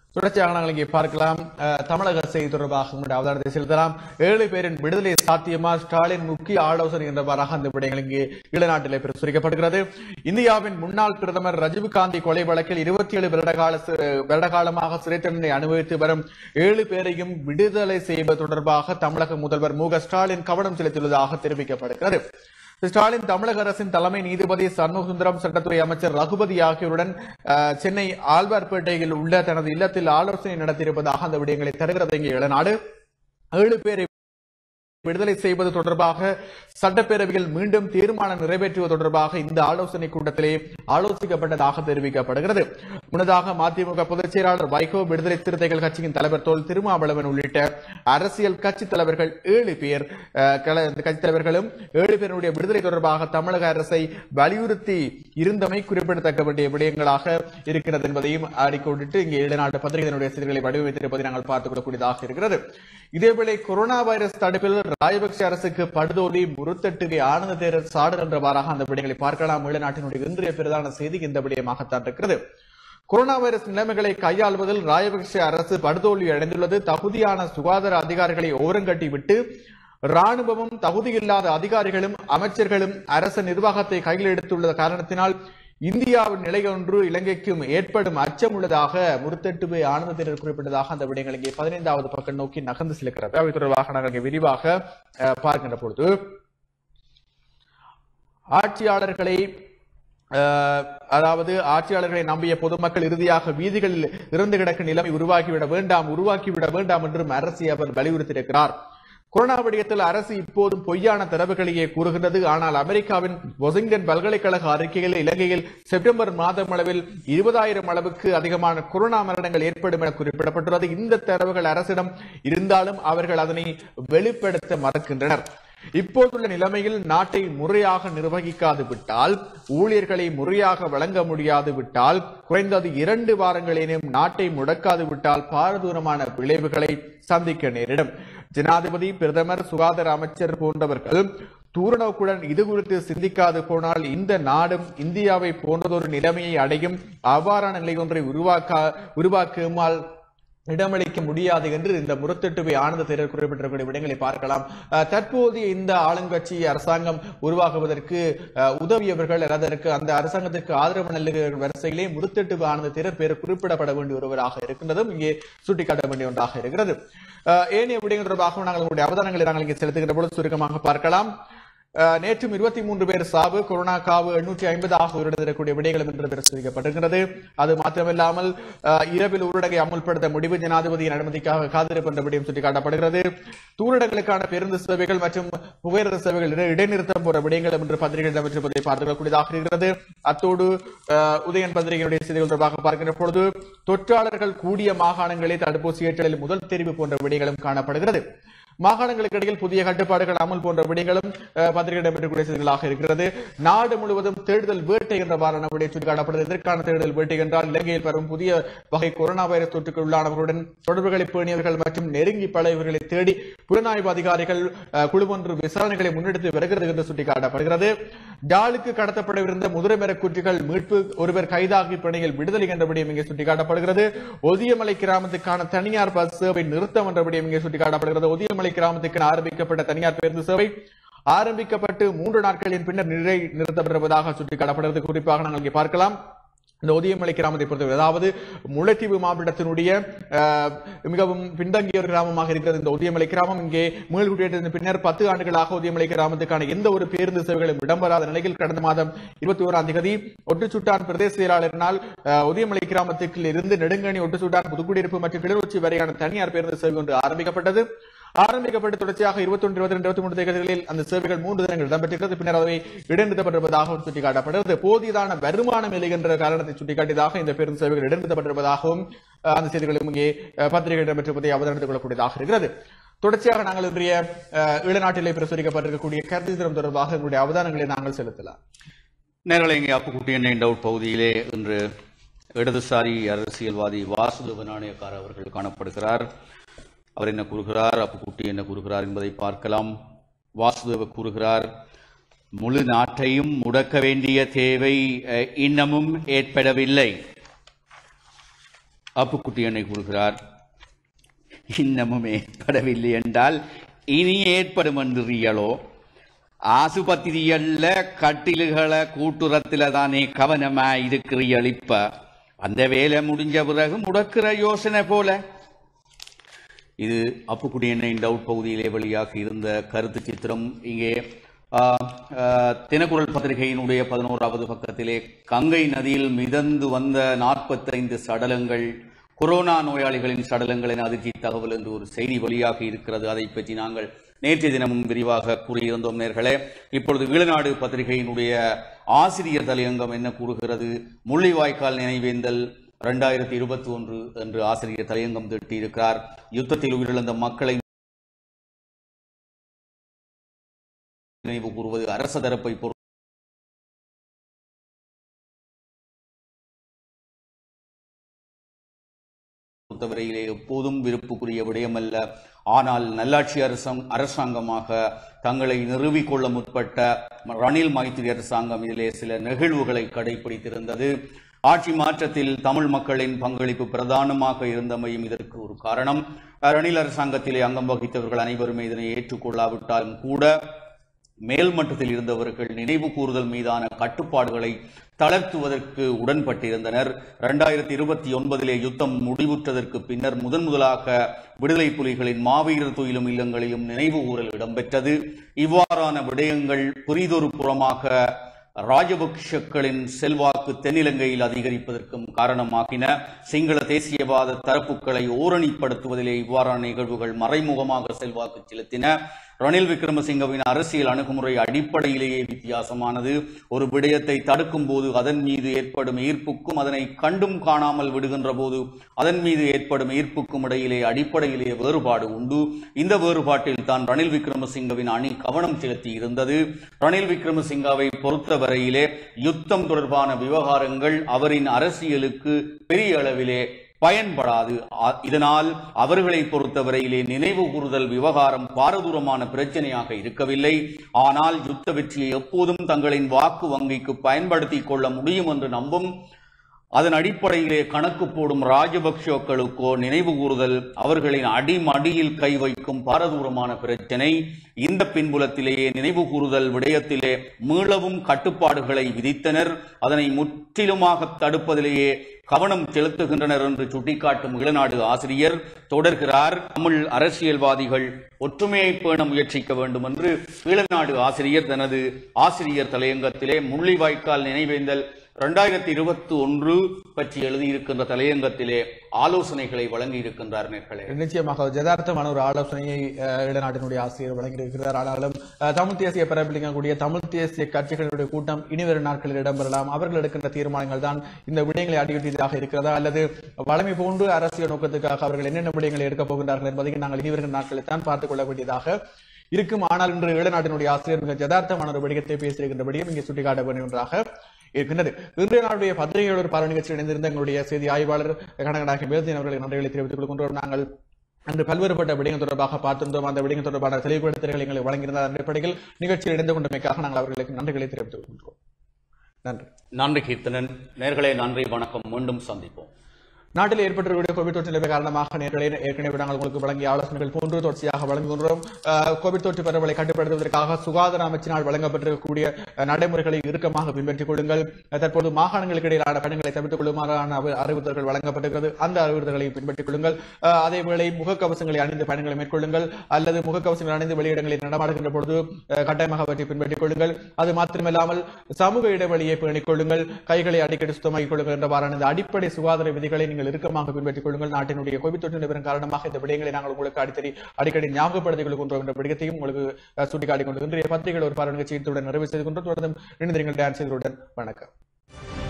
தொடர்ச்சியாக நாங்கள் இங்கே பார்க்கலாம். தமிழக செய்தி தொடர்பாக உங்களுடைய அவதானத்தை செலுத்தலாம். ஏழு பேரின் விடுதலை சாத்தியமா, ஸ்டாலின் முக்கிய ஆலோசனை என்றவாறாக அந்த விடயங்கள் இங்கே ஈழநாட்டிலே பிரசுரிக்கப்படுகிறது. இந்தியாவின் முன்னாள் பிரதமர் ராஜீவ்காந்தி கொலை வழக்கில் இருபத்தி ஏழு வருடகால வருடகாலமாக சிறை தண்டனை அனுபவித்து வரும் ஏழு பேரையும் விடுதலை செய்வது தொடர்பாக தமிழக முதல்வர் மு க ஸ்டாலின் கவனம் செலுத்தியுள்ளதாக தெரிவிக்கப்படுகிறது. ஸ்டாலின் தமிழக அரசின் தலைமை நீதிபதி சண்முகசுந்தரம், சட்டத்துறை அமைச்சர் ரகுபதி ஆகியோருடன் சென்னை ஆழ்வார்பேட்டையில் உள்ள தனது இல்லத்தில் ஆலோசனை நடத்தியிருப்பதாக அந்த விடயங்களை தருகிறது இங்கே ஈழநாடு. ஏழு பேரை விடுதலை செய்வது தொடர்பாக சட்டப்பேரவையில் மீண்டும் தீர்மானம் நிறைவேற்றுவது தொடர்பாக இந்த ஆலோசனை கூட்டத்திலே ஆலோசிக்கப்பட்டதாக தெரிவிக்கப்படுகிறது. முன்னதாக மதிமுக பொதுச் செயலாளர் வைகோ, விடுதலை சிறுத்தைகள் கட்சியின் தலைவர் தோல் திருமாவளவன் உள்ளிட்ட அரசியல் கட்சி தலைவர்கள் ஏழு பேர் கட்சி தலைவர்களும் ஏழு பேருடைய விடுதலை தொடர்பாக தமிழக அரசை வலியுறுத்தி இருந்தமை குறிப்பிடத்தக்க வேண்டிய விடயங்களாக இருக்கிறது என்பதையும் அறிக்கோடிட்டு இங்கே ஈழநாட்டு பத்திரிகையினுடைய செய்திகளை வடிவமைத்திருப்பதை நாங்கள் பார்த்துக் கொள்ளக்கூடியதாக இருக்கிறது. இதேவேளை கொரோனா வைரஸ் தடுப்பில் ராஜபக்சே அரசுக்கு படுதோலி முறுத்தட்டுகை ஆனந்த தேரர் சாடு என்றவாறாக அந்த விடயங்களை பார்க்கலாம். ஈழநாட்டினுடைய இன்றைய பிரதான செய்தி இந்த விடயமாகத்தான் இருக்கிறது. கொரோனா வைரஸ் நிலைமைகளை கையாள்வதில் ராஜபக்சே அரசு படுதோல்வி அடைந்துள்ளது. தகுதியான சுகாதார அதிகாரிகளை ஓரங்கட்டி விட்டு ராணுவமும் தகுதியில்லாத அதிகாரிகளும் அமைச்சர்களும் அரசு நிர்வாகத்தை கையில் எடுத்துள்ள காரணத்தினால் இந்தியாவின் நிலை ஒன்று இலங்கைக்கும் ஏற்படும் அச்சம் உள்ளதாக முறுத்தட்டுவை ஆனந்த தேரர் குறிப்பிட்டதாக அந்த விடயங்கள் இங்கே பதினைந்தாவது பக்கம் நோக்கி நகர்ந்து செல்கிறது. அவை தொடர்பாக நாங்கள் விரிவாக பார்க்கின்ற பொழுது ஆட்சியாளர்களை அதாவது ஆட்சியாளர்களை நம்பிய பொதுமக்கள் இறுதியாக வீதிகளில் இறந்து கிடக்கும் நிலைமை உருவாக்கிவிட வேண்டாம் உருவாக்கிவிட வேண்டாம் என்றும் அரசை அவர் வலியுறுத்தியிருக்கிறார். கொரோனா விடயத்தில் அரசு இப்போதும் பொய்யான தரவுகளையே கூறுகிறது. ஆனால் அமெரிக்காவின் வாஷிங்டன் பல்கலைக்கழக அறிக்கையில் இலங்கையில் செப்டம்பர் மாதம் அளவில் இருபதாயிரம் அளவுக்கு அதிகமான கொரோனா மரணங்கள் ஏற்படும் என குறிப்பிடப்பட்டுள்ளது. இந்த தரவுகள் அரசிடம் இருந்தாலும் அவர்கள் அதனை வெளிப்படுத்த மறுக்கின்றனர். இப்போதுள்ள நிலைமையில் நாட்டை முறையாக நிர்வகிக்காது விட்டால், ஊழியர்களை முறையாக வழங்க முடியாது விட்டால், குறைந்தது இரண்டு வாரங்களேனும் நாட்டை முடக்காது விட்டால் பாரதூரமான விளைவுகளை சந்திக்க நேரிடும். ஜனாதிபதி, பிரதமர், சுகாதார அமைச்சர் போன்றவர்கள் தூரநோக்குடன் இது குறித்து சிந்திக்காது போனால் இந்த நாடும் இந்தியாவை போன்றதொரு நிலைமையை அடையும். அவ்வாறான நிலை ஒன்றை உருவாக்க உருவாக்குமால் இடமளிக்க முடியாது என்று இந்த முறுத்தட்டுவை ஆனந்த தேரர் குறிப்பிட்டிருக்கிற விடயங்களை பார்க்கலாம். தற்போதைய இந்த ஆளுங்கட்சி அரசாங்கம் உருவாகுவதற்கு உதவியவர்கள் அதற்கு அந்த அரசாங்கத்திற்கு ஆதரவு நல்ல வரிசையிலே முறுத்தட்டுவை ஆனந்த தேரர் பேர் குறிப்பிடப்பட வேண்டிய ஒருவராக இருக்கின்றதும் இங்கே சுட்டிக்காட்ட வேண்டிய ஒன்றாக இருக்கிறது. ஏனைய விடயங்கள் தொடர்பாக நாங்கள் உங்களுடைய அவதானங்களை நாங்கள் இங்கே செலுத்துகின்ற பொழுது சுருக்கமாக பார்க்கலாம். நேற்றும் இருபத்தி மூன்று பேர் சாவு, கொரோனா காவு எண்ணூற்றி ஐம்பது ஆக உயிரிழந்திருக்கக்கூடிய விடயங்களும் என்று பிரசுரிக்கப்பட்டிருக்கிறது. அது மாத்திரமில்லாமல் இரவில் ஊரடங்கை அமுல்படுத்த முடிவு, ஜனாதிபதியின் அனுமதிக்காக காத்திருப்பு என்ற விடயம் சுட்டிக்காட்டப்படுகிறது. தூரடங்களுக்கான பேருந்து சேவைகள் மற்றும் புகையிரத சேவைகள் இடைநிறுத்தம் போன்ற விடயங்களும் என்று பத்திரிகை இடம்பெற்றிருப்பதை பார்த்துக்கக்கூடியதாக இருக்கிறது. அத்தோடு உதயன் பத்திரிகையினுடைய செய்திகள் தொடர்பாக பார்க்கின்ற பொழுது தொற்றாளர்கள் கூடிய மாகாணங்களில் தடுப்பூசி ஏற்றலில் முதல் தெரிவு போன்ற விடயங்களும் காணப்படுகிறது. மாகாணங்களுக்கு இடையில் புதிய கட்டுப்பாடுகள் அமல் போன்ற விடயங்களும் பத்திரிகை இடம்பெற்றக்கூடிய செய்திகளாக இருக்கிறது. நாடு முழுவதும் தேடுதல் வேட்டை என்ற வாரான விடயம் சுட்டிக்காட்டப்படுகிறது. இதற்கான தேடுதல் வேட்டை என்றால் இலங்கையில் வரும் புதிய வகை கொரோனா வைரஸ் தொற்றுக்கு உள்ளானவர்களுடன் தொடர்புகளை பேணியவர்கள் மற்றும் நெருங்கி பழகியவர்களை தேடி புலனாய்வு அதிகாரிகள் குழு ஒன்று விசாரணைகளை முன்னெடுத்து வருகிறது என்று சுட்டிக்காட்டப்படுகிறது. ஜாலுக்கு கடத்தப்படவிருந்த முதுரைமர குற்றிகள் மீட்பு, ஒருவர் கைதாகி பணியில் விடுதலை என்ற விடயம் இங்கே சுட்டிக்காட்டப்படுகிறது. ஒதியமலை கிராமத்துக்கான தனியார் பஸ் சேவை நிறுத்தம் என்ற விடயம் இங்கே சுட்டிக்காட்டப்படுகிறது. ஒதியமலை கிராமத்துக்கு ஆரம்பிக்கப்பட்ட தனியார் பேருந்து சேவை ஆரம்பிக்கப்பட்டு மூன்று நாட்களின் பின்னர் நிலை நிறுத்தப்பட்டிருப்பதாக சுட்டிக்காட்டப்படுகிறது. குறிப்பாக நாங்கள் இங்கே பார்க்கலாம். இந்த ஒதியமலை கிராமத்தை பொறுத்தவரை, அதாவது முல்லைத்தீவு மாவட்டத்தினுடைய மிகவும் பின்தங்கிய ஒரு கிராமமாக இருக்கிறது இந்த ஒதியமலை கிராமம். இங்கே மீள்குடியேற்றத்தின் பின்னர் பத்து ஆண்டுகளாக ஒதியமலை கிராமத்துக்கான எந்த ஒரு பேருந்து சேவைகளும் இடம்பெறாத நிலையில் கடந்த மாதம் இருபத்தி ஓராம் தேதி ஒட்டுச்சுட்டான் பிரதேச செயலாளரினால் ஒதியமலை கிராமத்துக்கு இருந்து நெடுங்கணி, ஒட்டுச்சுட்டான், புதுக்குடியிருப்பு மற்றும் கிளிநொச்சி வரையான தனியார் பேருந்து சேவை ஒன்று ஆரம்பிக்கப்பட்டது. ஆரம்பிக்கப்பட்டு தொடர்ச்சியாக இருபத்தி ஒன்று இருபத்தி ரெண்டு இருபத்தி மூன்று தேதிகளில் அந்த சேவைகள் மூன்று தினங்கள் இடம்பெற்றிருக்கிறது. பின்னர் அவை இடைநிறுத்தப்பட்டிருப்பதாகவும் சுட்டிக்காட்டப்படுகிறது. போதியதான வருமானம் இல்லை என்ற காரணத்தை சுட்டிக்காட்டியதாக இந்த பேருந்து சேவைகள் இடைநிறுத்தப்பட்டிருப்பதாகவும் அந்த செய்திகளும் இங்கே பத்திரிகை இடம்பெற்றிருப்பதை அவதானித்துக் கொள்ளக்கூடியதாக இருக்கிறது. தொடர்ச்சியாக நாங்கள் இன்றைய ஈழநாட்டிலே பிரசுரிக்கப்பட்டிருக்கக்கூடிய கருத்து தினம் தொடர்பாக எங்களுடைய அவதானங்களை நாங்கள் செலுத்தலாம். நேரலை இங்கே அப்புக்குட்டி என்ற டவுட் பகுதியிலே இன்று இடதுசாரி அரசியல்வாதி வாசுதேவ நாணயக்கார அவர்கள் காணப்படுகிறார். அவர் என்ன கூறுகிறார், அப்புக்குட்டி என்ன கூறுகிறார் என்பதை பார்க்கலாம். வாசுதேவ கூறுகிறார், முழு நாட்டையும் முடக்க வேண்டிய தேவை இன்னமும் ஏற்படவில்லை. அப்புக்குட்டி அன்னை கூறுகிறார், இன்னமும் ஏற்படவில்லை என்றால் இனி ஏற்படும் என்றியலோ, ஆசுபத்திரியல்ல கட்டில்களை கூட்டுறத்துல தானே கவனமா இருக்கிறீர்கள். இப்ப அந்த வேலை முடிஞ்ச பிறகு முடக்கிற யோசனை போல. இது அப்புக்குடி எண்ணெய் டவுட் பகுதியிலே வெளியாக இருந்த கருத்து சித்திரம். இங்கே தினக்குரல் பத்திரிகையினுடைய பதினோராவது பக்கத்திலே கங்கை நதியில் மிதந்து வந்த நாற்பத்தைந்து சடலங்கள், கொரோனா நோயாளிகளின் சடலங்கள் என அதிர்ச்சி தகவல் என்று ஒரு செய்தி வெளியாக இருக்கிறது. அதை பற்றி நாங்கள் நேற்றைய தினமும் விரிவாக கூறியிருந்தோம் நேர்களே. இப்பொழுது ஈழநாடு பத்திரிகையினுடைய ஆசிரியர் தலையங்கம் என்ன கூறுகிறது? முள்ளிவாய்க்கால் நினைவேந்தல் இரண்டாயிரத்தி இருபத்தி ஒன்று என்று ஆசிரியர் தலையங்கம் திட்டியிருக்கிறார். யுத்தத்தில் உயிரிழந்த மக்களை நினைவு கூறுவது அரச தரப்பை பொறுத்தவரையிலே எப்போதும் விருப்புக்குரிய விடயமல்ல. ஆனால் நல்லாட்சி அரசம் அரசாங்கமாக தங்களை நிறுவிக்கொள்ள முற்பட்ட ரணில் மைத்திரி அரசாங்கம் இதிலே சில நெகிழ்வுகளை கடைபிடித்திருந்தது. ஆட்சி மாற்றத்தில் தமிழ் மக்களின் பங்களிப்பு பிரதானமாக இருந்தமையும் இதற்கு ஒரு காரணம். ரணில் அரசாங்கத்திலே அங்கம் வகித்தவர்கள் அனைவருமே இதனை ஏற்றுக்கொள்ளாவிட்டாலும் கூட மேல்மட்டத்தில் இருந்தவர்கள் நினைவு கூறுதல் மீதான கட்டுப்பாடுகளை தளர்த்துவதற்கு உடன்பட்டிருந்தனர். இரண்டாயிரத்தி இருபத்தி ஒன்பதிலே யுத்தம் முடிவுற்றதற்கு பின்னர் முதன் முதலாக விடுதலை புலிகளின் மாவீரர் துயிலும் இல்லங்களிலும் நினைவு கூறல் இடம்பெற்றது. இவ்வாறான விடயங்கள் புரிதொரு புறமாக ராஜபக்ஷக்களின் செல்வாக்கு தென்னிலங்கையில் அதிகரிப்பதற்கும் காரணமாகின. சிங்கள தேசியவாத தரப்புகளை ஓரணிப்படுத்துவதிலே இவ்வாறான நிகழ்வுகள் மறைமுகமாக செல்வாக்கு செலுத்தின. ரணில் விக்ரமசிங்கவின் அரசியல் அணுகுமுறை அடிப்படையிலேயே வித்தியாசமானது. ஒரு விடயத்தை தடுக்கும் போது அதன் மீது ஏற்படும் ஈர்ப்புக்கும் அதனை கண்டும் காணாமல் விடுகின்ற போது அதன் மீது ஏற்படும் ஈர்ப்புக்கும் இடையிலே அடிப்படையிலே வேறுபாடு உண்டு. இந்த வேறுபாட்டில் தான் ரணில் விக்ரமசிங்கவின் அணி கவனம் செலுத்தி இருந்தது. ரணில் விக்ரமசிங்கவை பொறுத்தவரையிலே யுத்தம் தொடர்பான விவகாரங்கள் அவரின் அரசியலுக்கு பெரிய அளவிலே பயன்படாது. இதனால் அவர்களை பொறுத்தவரையிலே நினைவு கூறுதல் விவகாரம் பாரதூரமான பிரச்சனையாக இருக்கவில்லை. ஆனால் யுத்த வெற்றியை எப்போதும் தங்களின் வாக்கு வங்கிக்கு பயன்படுத்திக் கொள்ள முடியும் என்று நம்பும் அதன் அடிப்படையிலே கணக்கு போடும் ராஜபக்ஷக்களுக்கோ நினைவு கூறுதல் அவர்களின் அடிமடியில் கை வைக்கும் பாரதூரமான பிரச்சனை. இந்த பின்புலத்திலேயே நினைவு கூறுதல் விடயத்திலே மீளவும் கட்டுப்பாடுகளை விதித்தனர். அதனை முற்றிலுமாக தடுப்பதிலேயே கவனம் செலுத்துகின்றனர் என்று சுட்டிக்காட்டும் ஈழநாடு ஆசிரியர் தொடர்கிறார். தமிழ் அரசியல்வாதிகள் ஒற்றுமையை பேண முயற்சிக்க வேண்டும் என்று ஈழநாடு ஆசிரியர் தனது ஆசிரியர் தலையங்கத்திலே முள்ளிவாய்க்கால் நினைவேந்தல் இரண்டாயிரத்தி இருபத்தி ஒன்று பற்றி எழுதியிருக்கின்ற தலையங்கத்திலே ஆலோசனைகளை வழங்கி இருக்கின்றார். நிச்சயமாக யதார்த்தமான ஒரு ஆலோசனையை ஈழநாட்டினுடைய ஆசிரியர் வழங்கியிருக்கிறார். ஆனாலும் தமிழ் தேசிய பரப்பிலிங்கக்கூடிய தமிழ் தேசிய கட்சிகளுடைய கூட்டம் இனிவரும் நாட்களில் இடம்பெறலாம். அவர்கள் எடுக்கின்ற தீர்மானங்கள் தான் இந்த விடயங்களை அடியுற்றதாக இருக்கிறதா அல்லது வளமை போன்று அரசியல் நோக்கத்துக்காக அவர்கள் என்னென்ன விடயங்களை எடுக்கப் போகின்றார்கள் என்பதை நாங்கள் இனிவரும் நாட்களில் தான் பார்த்துக் கொள்ள வேண்டியதாக இருக்கும். ஆனால் இன்று ஈழநாட்டினுடைய ஆசிரியர் மிக யதார்த்தமான ஒரு விடயத்தை பேசியிருக்கின்றபடியும் இங்கே சுட்டிக்காட்ட வேண்டுமென்றாக இருக்கின்றது. இன்றைய நாளுடைய பத்திரிகைகள் ஒரு பார்வை நிகழ்ச்சியில் இணைந்திருந்த எங்களுடைய செய்தி ஆய்வாளர் கனகநாயகம் வேல்தீன் அவர்களுக்கு நன்றிகளை தெரிவித்துக் கொள்கின்றோம். நாங்கள் அன்று பல்வேறுபட்ட விடயங்கள் தொடர்பாக பார்த்திருந்தோம். அந்த விடயங்கள் தொடர்பான தெளிவுபடுத்தல்களை எங்களை வழங்கியிருந்த அடிப்படையில் நிகழ்ச்சியில் இணைந்து கொண்டமைக்காக நாங்கள் அவர்களுக்கு நன்றிகளை தெரிவித்துக் கொள்கின்றோம். நன்றி. நன்றி கீர்த்தனன். நேர்களே நன்றி, வணக்கம். மீண்டும் சந்திப்போம். நாட்டில் ஏற்பட்டிருக்கிற கோவிட் தொற்று நிலைமை காரணமாக நேர்களே ஏற்கனவே நாங்கள் உங்களுக்கு வழங்கிய ஆலோசனைகள் போன்று தொடர்ச்சியாக வழங்குகின்றோம். கோவிட் தொற்று பரவலை கட்டுப்படுத்துவதற்காக சுகாதார அமைச்சினால் வழங்கப்பட்டிருக்கக்கூடிய நடைமுறைகளை இறுக்கமாக பின்பற்றிக் கொள்ளுங்கள். தற்போது மாகாணங்களுக்கு இடையிலான பயணங்களை தவிர்த்துக் கொள்ளுமாறான அறிவுறுத்தல்கள் வழங்கப்பட்டிருக்கிறது. அந்த அறிவுறுத்தல்களை பின்பற்றிக் கொள்ளுங்கள். அதேவேளை முகக்கவசங்களை அணிந்து பயணங்களை மேற்கொள்ளுங்கள் அல்லது முகக்கவசங்கள் அணிந்து வெளியிடங்களில் நடமாடுகின்ற பொழுது கட்டாயமாக அவற்றை பின்பற்றிக் கொள்ளுங்கள். அது மாத்திரமல்லாமல் சமூக இடைவெளியை பேணிக் கொள்ளுங்கள், கைகளை அடிக்கடி சுத்தமாக்கிக் கொள்ளுங்கள் என்றவாறான இந்த அடிப்படை சுகாதார விதிகளை நீங்கள் இறுக்கமாக பின்பற்றிக் கொள்ளுங்கள். நாட்டினுடைய கோவிட் தொற்று நிலவரம் காரணமாக இந்த விடயங்களை நாங்கள் உங்களுக்கு அடிக்கடி அடிக்கடி ஞாபகப்படுத்திக் கொள்கின்றோம் என்ற விடயத்தையும் உங்களுக்கு சுட்டிக்காட்டிக் கொண்டு இன்றைய பத்திரிகைகள் ஒரு பார்வை நிகழ்ச்சியுடன் நிறைவு செய்து கொண்டு தொடர்ந்து இணைந்திருங்கள் டான்ஸ். வணக்கம்.